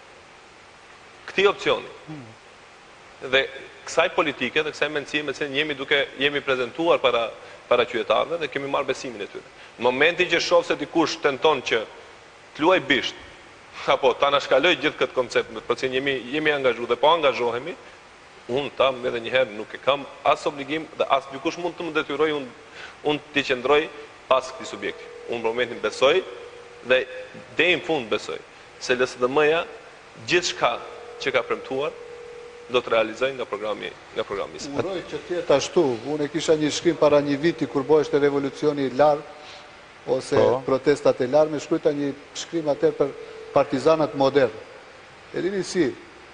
këtij opcioni. Dhe kësaj politike dhe kësaj mendësie me cilën jemi prezentuar para qytetarëve dhe kemi marrë besimin e tyre. Në momentin që shoh se dikush tenton që të luaj bisht, apo ta na shkaloj gjithë këtë koncept, për cilin jemi angazhuar dhe po angazhohemi, unë tam edhe një herë nuk e kam as obligim dhe as dikush mund të më detyroj unë t'i qëndroj pas këtij subjekti. Unë në momentin besoj dhe deri në fund besoj se LSDM-ja gjithçka që ka premtuar do të realizojë nga programi i saj. Uroj që të jetë ashtu. Unë kisha një shkrim para një viti kur bëheshte revolucioni i larg ose protestat e larme, shkruajta një shkrim atëherë për partizanët modern. E dini si,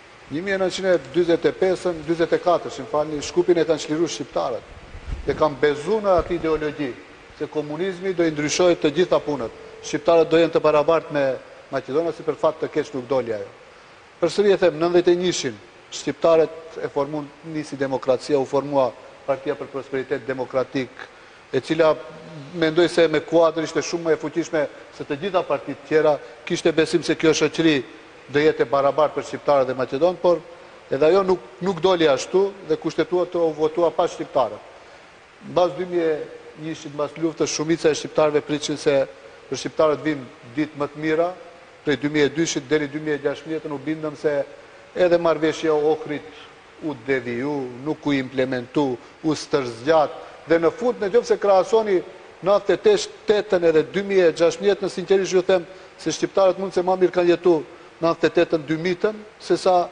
1945-ën, 44-ën, falni, Shkupin e kanë çliruar shqiptarët. Dhe kanë bezuar në atë ideologji se komunizmi do i ndryshojë të gjitha punët. Shqiptarët do jenë të barabartë me Maqedonia, si për fat të keq nuk doli ajo. Përsëri e them, 91-shin, shqiptarët e formuan nisi demokracia, u formua Partia për Prosperitet Demokratik, e cila mendoj se me kuadrë ishte shumë më e fuqishme se të gjitha partitë tjera, kishte besim se kjo shoqëri do jetë e barabartë për shqiptarët dhe Maqedonë, por edhe ajo nuk doli ashtu dhe kushtetua të u votua pa shqiptarët. Mbas 2001, mbas luftës, shumica e shqiptarëve pritin se për shqiptarët vinë ditë më të mira, prej 2002 deri 2016 u bindëm se edhe marrëveshja e Ohrit u deviju, nuk u implementu, u stërzgjat, dhe në fund në qoftë se krahasoni 98-ën edhe 2016, në sinqerisht ju them se shqiptarët mund se më mirë kanë jetu 98-ën 2000-ën, se sa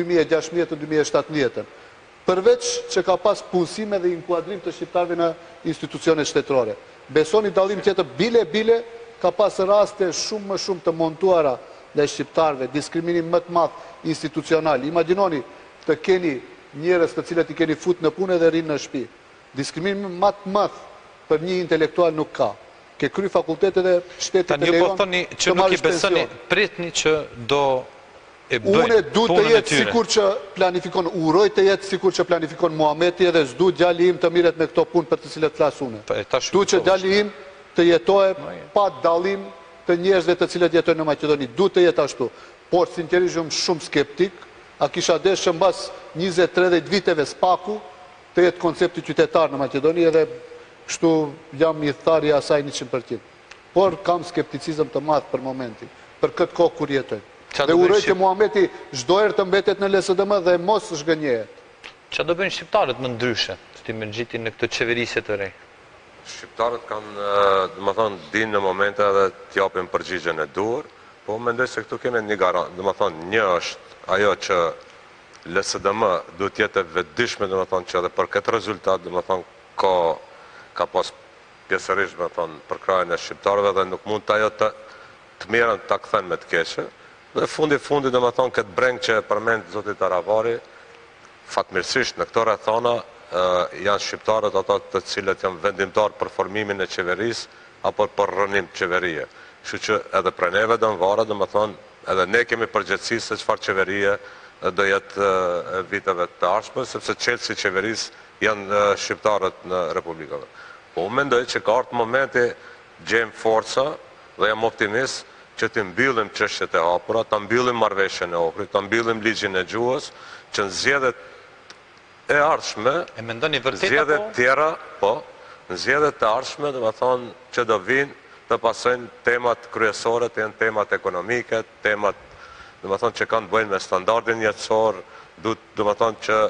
2016-2017-ën. Përveç që ka pas punësime dhe inkuadrim të shqiptarëve në institucionet shtetërore. Besoni dallim tjetër, bile, ka pas raste shumë më shumë të montuara dhe shqiptarëve, diskriminim më të madh institucional. Imagjinoni të keni njerëz të cilët i keni fut në punë dhe rinë në shtëpi. Diskriminim më të madh për një intelektual nuk ka. Ke kry fakultetet dhe shtetit e lejon. Tani po thoni që nuk i besoni, pritni që do e bëjnë Une du të punën e jetë tyre. sikur që planifikon, uroj të jetë sikur që planifikon Muhameti edhe s'du djali im të miret me këto punë për të cilët flas une. Du që djali im të jetohe pa dallim të njerëzve të cilët jetojnë në Maqedoni. Du të jetë ashtu. Por sinqerisht jam shumë skeptik, a kisha desh që mbas 20-30 viteve spaku të jetë koncepti qytetar në Maqedoni edhe kështu jam i tharë i asaj 100%. Por kam skepticizëm të madh për momentin, për këtë kohë kur jetojnë. Dhe uroj që Muhameti çdo herë të mbetet në LSDM dhe mos zhgënjehet. Çfarë do bëjnë shqiptarët më ndryshe, të mergjitin në këtë qeverisje të re? Shqiptarët kanë, domethënë, dinë në momente edhe t'japin përgjigjen e duhur, po mendoj se këtu kemi një garantë. Domethënë, një është ajo që LSDM duhet të jetë e vetëdijshme, domethënë që edhe për këtë rezultat, domethënë ka pas pjesërisht, domethënë, përkrahjen e shqiptarëve dhe nuk mund ajo të mirën ta kthen me të keqe. Dhe fundi domethënë këtë breng që përmend zoti Taravari, fatmirësisht në këto rrethana janë shqiptarët ata të cilët janë vendimtar për formimin e qeverisë apo për rënim të qeverie. Kështu që edhe prej neve do varet, domethënë, edhe ne kemi përgjegjësi se çfarë qeverie do jetë viteve të ardhshme, sepse çelësi i qeverisë janë shqiptarët në Republikën. Po unë mendoj që ka ardhur momenti, gjejmë forca dhe jam optimist që të mbyllim çështjet e hapura, ta mbyllim marrëveshjen e Ohrit, ta mbyllim ligjin e gjuhës, që në zgjedhjet e ardhshme, E mendoni vërtet zgjedhjet apo? tjera, po, në zgjedhjet e ardhshme, domethënë që do vinë të pasojnë temat kryesore, të janë temat ekonomike, temat domethënë që kanë të bëjnë me standardin jetësor, domethënë që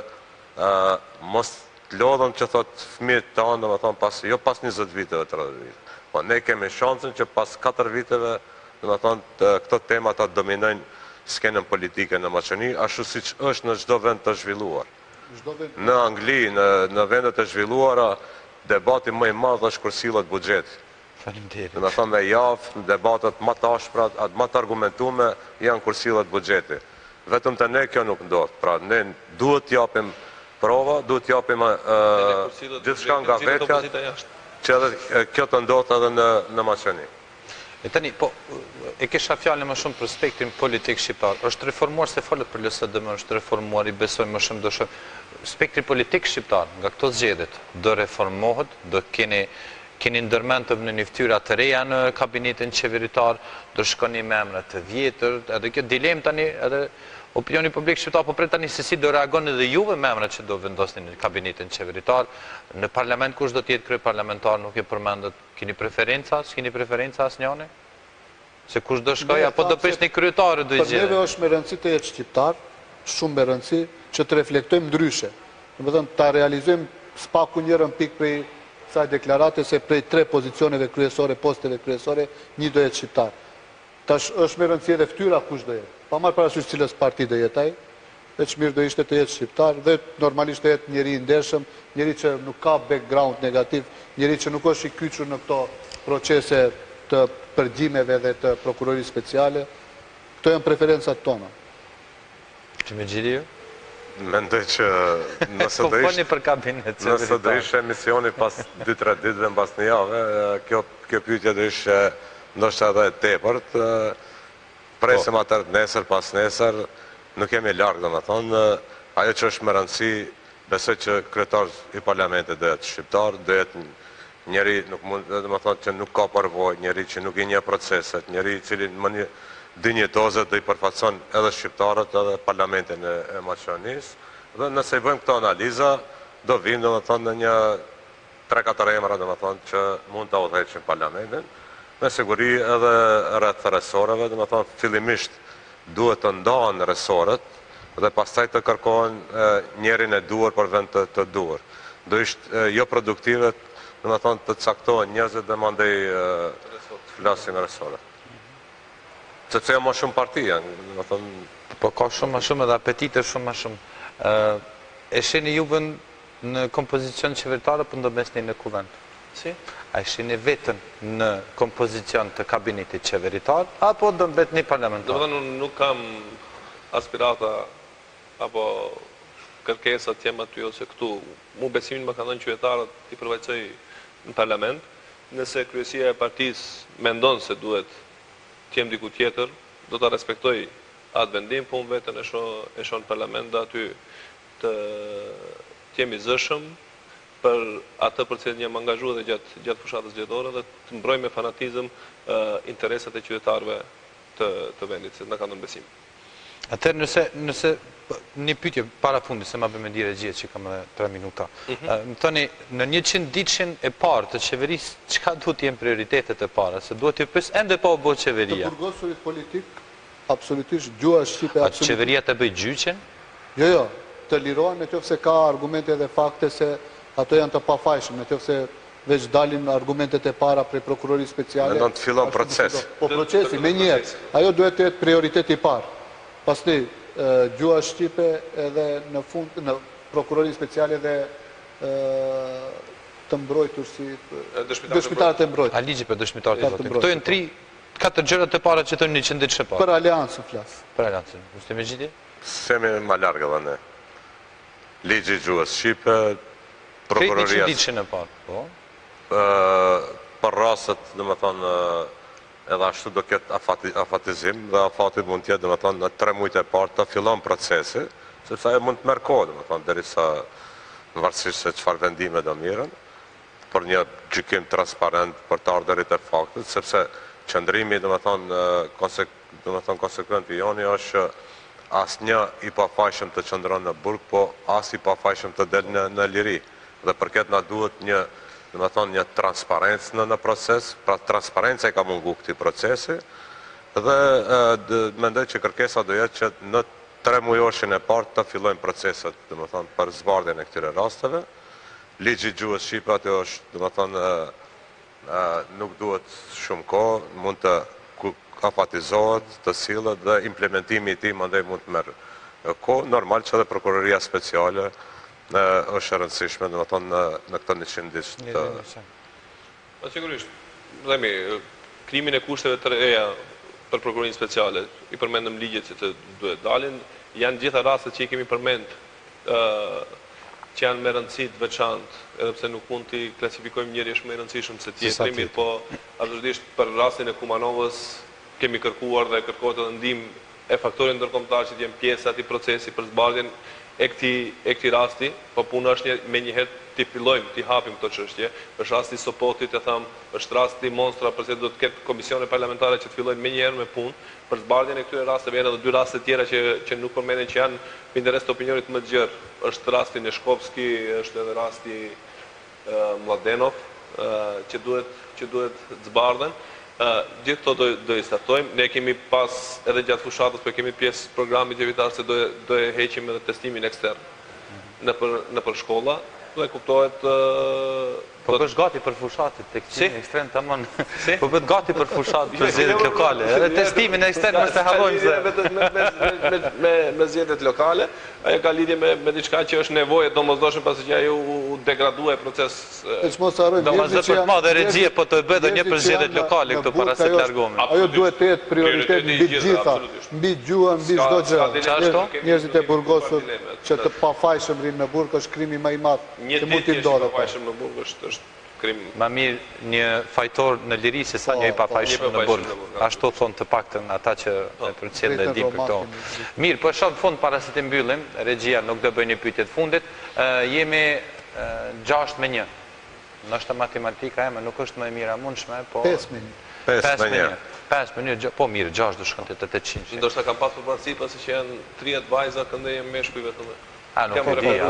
mos të lodhën që thot fëmijët tanë, domethënë jo pas 20 viteve, 30 vite. Po ne kemi shansën që pas 4 viteve, domethënë këto tema ta dominojnë skenën politike në Maqedoni, ashtu siç është në çdo vend të zhvilluar. Në Angli, në vendet e zhvilluara, debati më i madh është kur sillet buxheti. Faleminderit. Domethënë me javë, debatet më të ashpra, më të argumentuara janë kur sillet buxheti. Vetëm te ne kjo nuk ndodh. Pra ne duhet t'japim prova, duhet t'japim gjithçka nga vetja, që edhe kjo të ndodhë edhe në Maqedoni. E tani, po, e kesha fjalën më shumë për spektrin politik shqiptar. Është reformuar, se folet për LSDM, është reformuar, i besoj më shumë do shoh. Spektri politik shqiptar nga këto zgjedhjet do reformohet, do keni ndërmend në një fytyra të reja në kabinetin qeveritar, do shkoni me emra të vjetër, edhe kjo dilemë tani, edhe opinioni publik shqiptar po pret tani se si do reagon edhe juve me emrat që do vendosni në kabinetin qeveritar. Në parlament kush do të jetë kryeparlamentar, nuk e përmendet. Keni preferenca? S'keni preferenca asnjëri? Se kush do shkoj apo do prish një kryetare do i Për neve është me rëndësi të jetë shqiptar, shumë me rëndësi që të reflektojmë ndryshe. Domethënë ta realizojmë spaku njërën pikë prej kësaj deklarate se prej 3 pozicioneve kryesore, posteve kryesore, një do jetë shqiptar. Tash është me rëndësi edhe fytyra kush do jetë. Pa marrë parasysh cilës parti do jetë ai, veç mirë do ishte të jetë shqiptar dhe normalisht të jetë njeri i ndershëm, njeri që nuk ka background negativ, njeri që nuk është i kyçur në këto procese të përgjimeve dhe të prokurorisë speciale. Këto janë preferencat tona. Që me gjiri ju? Mendoj që nëse do ishte emisioni pas 2-3 ditëve mbas një jave, kjo pyetje do ishte ndoshta edhe e tepërt. Presim atër nesër pas nesër, nuk jemi largë, domethënë, ajo që është më rëndësi, besoj që kryetari i parlamentit do jetë shqiptar, do jetë njeri nuk mund, domethënë që nuk ka përvojë, njeri që nuk i njeh proceset, njeri i cili në mënyrë dinjitoze do i përfaqëson edhe shqiptarët edhe parlamentin e Maqedonisë. Dhe nëse i bëjmë këto analiza, do vim domethënë në një 3-4 emra domethënë që mund ta udhëheqin parlamentin. Me siguri edhe rreth resoreve, domethënë fillimisht duhet të ndahen resoret dhe pastaj të kërkohen njerin e duhur për vend të duhur. Do ishte jo produktive, domethënë të caktohen njerëzit dhe mandej të flasin resoret. Sepse jo më shumë parti janë, domethënë. Po ka shumë më shumë edhe apetite shumë më shumë. E sheni juve në kompozicion qeveritare për do mesni në kuvend? Si? A sheni vetën në kompozicion të kabinetit qeveritar, apo do mbetni parlamentar? Domethënë unë nuk kam aspirata apo kërkesa të jem aty ose këtu. Mu besimin më kanë dhënë qytetarët t'i përfaqësoj në parlament. Nëse kryesia e partisë mendon se duhet të jem diku tjetër, do ta respektoj atë vendim, po unë vetën e shoh në parlament dhe aty të jemi zëshëm për atë për cilën jam angazhuar dhe gjatë fushatës zgjedhore dhe të mbroj me fanatizëm interesat e qytetarëve të vendit, se na kanë dhënë besim. Atëherë nëse një pyetje para fundit, se ma bëjmë dire gjithë që kam edhe 3 minuta. Më thoni, në 100 ditëshin e parë të qeverisë, çka duhet të jenë prioritetet e para? Se duhet të pës ende pa u bë qeveria. Të burgosurit politik, absolutisht gjuha shqipe A qeveria të bëj gjyqen? Jo, të lirohen në qoftë se ka argumente dhe fakte se ato janë të pafajshme, në qoftë se veç dalin argumentet e para prej prokurorisë speciale. Mendon të fillon proces. Po procesi, me njerë. Ajo duhet të jetë prioriteti i parë. Pastaj gjuha shqipe edhe në fund në prokurorinë speciale dhe të mbrojtur si dëshmitarët e mbrojtur. A ligji për dëshmitarët e mbrojtur. Këto janë 3-4 gjërat e para që thonë 100 ditë shepar. Për aleancën flas. Për aleancën. Kushte me gjithje? Semi më larg edhe ne. Ligji i gjuhës shqipe, prokuroria. 100 ditëshin e parë. Po. Për rastet, domethënë, edhe ashtu do ketë afatizim dhe afati mund të jetë domethënë në 3 muajt e parë të fillon procesi, sepse ajo mund të merr kohë domethënë derisa në varësisht se çfarë vendime do mirën për një gjykim transparent për të ardhurit e faktit, sepse qëndrimi domethënë konsekvent i joni është asnjë i pafajshëm të qëndron në burg, po as i pafajshëm të del në liri. Dhe për këtë na duhet një transparencë në proces, pra transparenca i ka mungu këtij procesi, dhe mendoj që kërkesa do jetë që në 3 mujoshin e parë të fillojnë proceset, domethënë për zbardhjen e këtyre rasteve. Ligji i gjuhës shqipe aty është, domethënë, nuk duhet shumë kohë, mund të afatizohet, të sillet dhe implementimi i tij mandej mund të merr kohë, normal që edhe prokuroria speciale është e rëndësishme, domethënë në këto 100 ditë të. Po sigurisht, themi, krimin e kushteve të reja për prokurorinë speciale, i përmendëm ligjet që të duhet dalin, janë gjitha rastet që i kemi përmend që janë me rëndësi të veçantë, edhe pse nuk mund t'i klasifikojmë njëri është më i rëndësishëm se tjetri, mirë po absolutisht për rastin e Kumanovës kemi kërkuar dhe kërkohet edhe ndihmë e faktorit ndërkombëtar që të jenë pjesë atij procesi për zbardhjen e këtij rasti, po puna është me njëherë t'i fillojmë, t'i hapim këto çështje. Është rasti i Sopotit, e tham, është rasti Monstra, përse do të ketë komisione parlamentare që të fillojnë me njëherë me punë për zbardhjen e këtyre rasteve, janë edhe 2 raste tjera që nuk përmenden që janë në interes të opinionit më të gjerë. Është rasti Neshkovski, është edhe rasti Mladenov, që duhet zbardhen. Gjithë këto do i startojmë. Ne kemi pas edhe gjatë fushatës, po kemi pjesë programit qevetar se do e heqim edhe testimin ekstern nëpër shkolla. Do e kuptohet. Po bësh gati për fushatit, testimin ekstern tamam. Po bëhet gati për fushat për zgjedhjet lokale. Edhe testimin ekstern mos e harrojmë se me zgjedhjet lokale, ajo ka lidhje me diçka që është nevojë domosdoshme pasi që ajo u degradua proces. Mos harrojmë domosdoshmë për të madhe regji, po të bëhet edhe një për zgjedhjet lokale këtu para se të largohemi. Ajo duhet të jetë prioritet mbi të gjitha, mbi gjuhën, mbi çdo gjë. Njerëzit e burgosur që të pafajshëm rinë në burg është krimi më i madh që mund t'i ndodhet. krim. Ma mirë një fajtor në liri se sa një i papajshëm në burg. Ashtu thonë të paktën ata që e përcjellin dhe dinë për këto. Mirë, po shoh fund para se të mbyllim, regjia nuk do bëjë një pyetje të fundit. Jemi 6-1. Nështë matematika e më nuk është më e mira mundshme, po 5-1. 5-1. 5 po mirë, 6 do shkon te 800. Ndoshta kam pas përparësi pasi që janë 30 vajza këndej meshkuj vetëm. Nuk e di,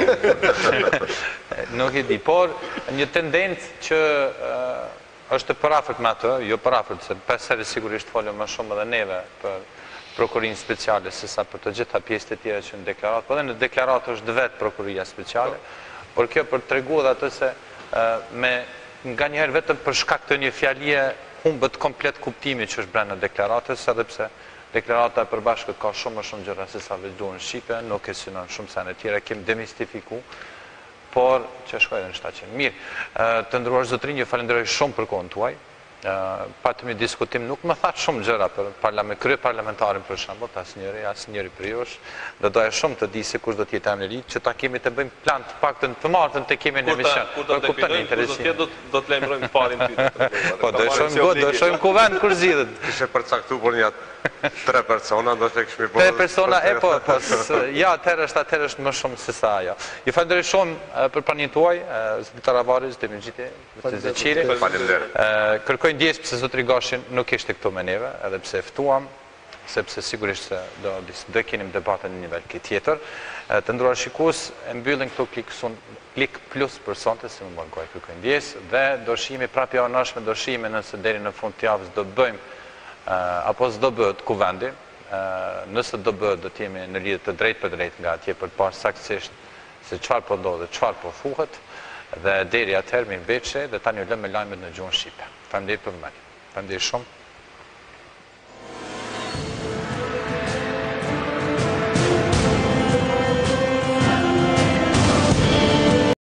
nuk e di, por një tendencë që është parafort me atë, jo parafort, se 5 herë sigurisht folëm më shumë edhe neve për prokurinë speciale se sa për të gjitha pjesët e tjera që në deklaratë, po edhe në deklaratë është vetë prokuria speciale, por kjo për të treguar atë se nga njëherë vetëm për shkak të një fjalie humbet komplet kuptimi që është brenda deklaratës, edhe pse deklarata e përbashkët ka shumë më shumë gjëra se sa veç duhen shqipe, nuk e synon shumë sa në tjera, kemi demistifiku, por që shkojnë në 700. Mirë, të ndëruar zotrinj, ju falenderoj shumë për kohën tuaj, patëm një diskutim, nuk më thatë shumë gjëra për krye parlamentarin për shembull, asnjëri për jush, do doja shumë të di se kush do të jetë emri i ri, që ta kemi të bëjmë plan të paktën të martën të kemi në emision. Kur ta definojmë, do të lajmërojmë parin ty. Po do shohim ku vend kur zgjidhet. Kishe përcaktuar për një 3 persona, do të kishmi bërë. 3 persona ja, atëherë është më shumë se sa ajo. Ju falenderoj shumë për pranimin tuaj, zotëri Taravaris, Demirgjiti, zotëri Zeqiri. Faleminderit. Kërkoj ndjesë pse zotëri Gashin nuk ishte këtu me neve, edhe pse ftuam, sepse sigurisht do kenim debatën në nivel tjetër. Të nderuar shikues, e mbyllim këtu klik plus për sonte, se më mërgoj kërkoj ndjesë, dhe do shihemi prapë javën e ardhshme, do shihemi nëse deri në fund të javës do bëjmë apo s'do bëhet kuvendi, nëse do bëhet do të jemi në lidhje të drejtë për drejtë nga atje për të parë saktësisht se çfarë po ndodhet, çfarë po thuhet, dhe deri atëherë mirëmbëjtje dhe tani u lëm me lajmet në gjuhën shqipe. Faleminderit për vëmendje. Faleminderit shumë.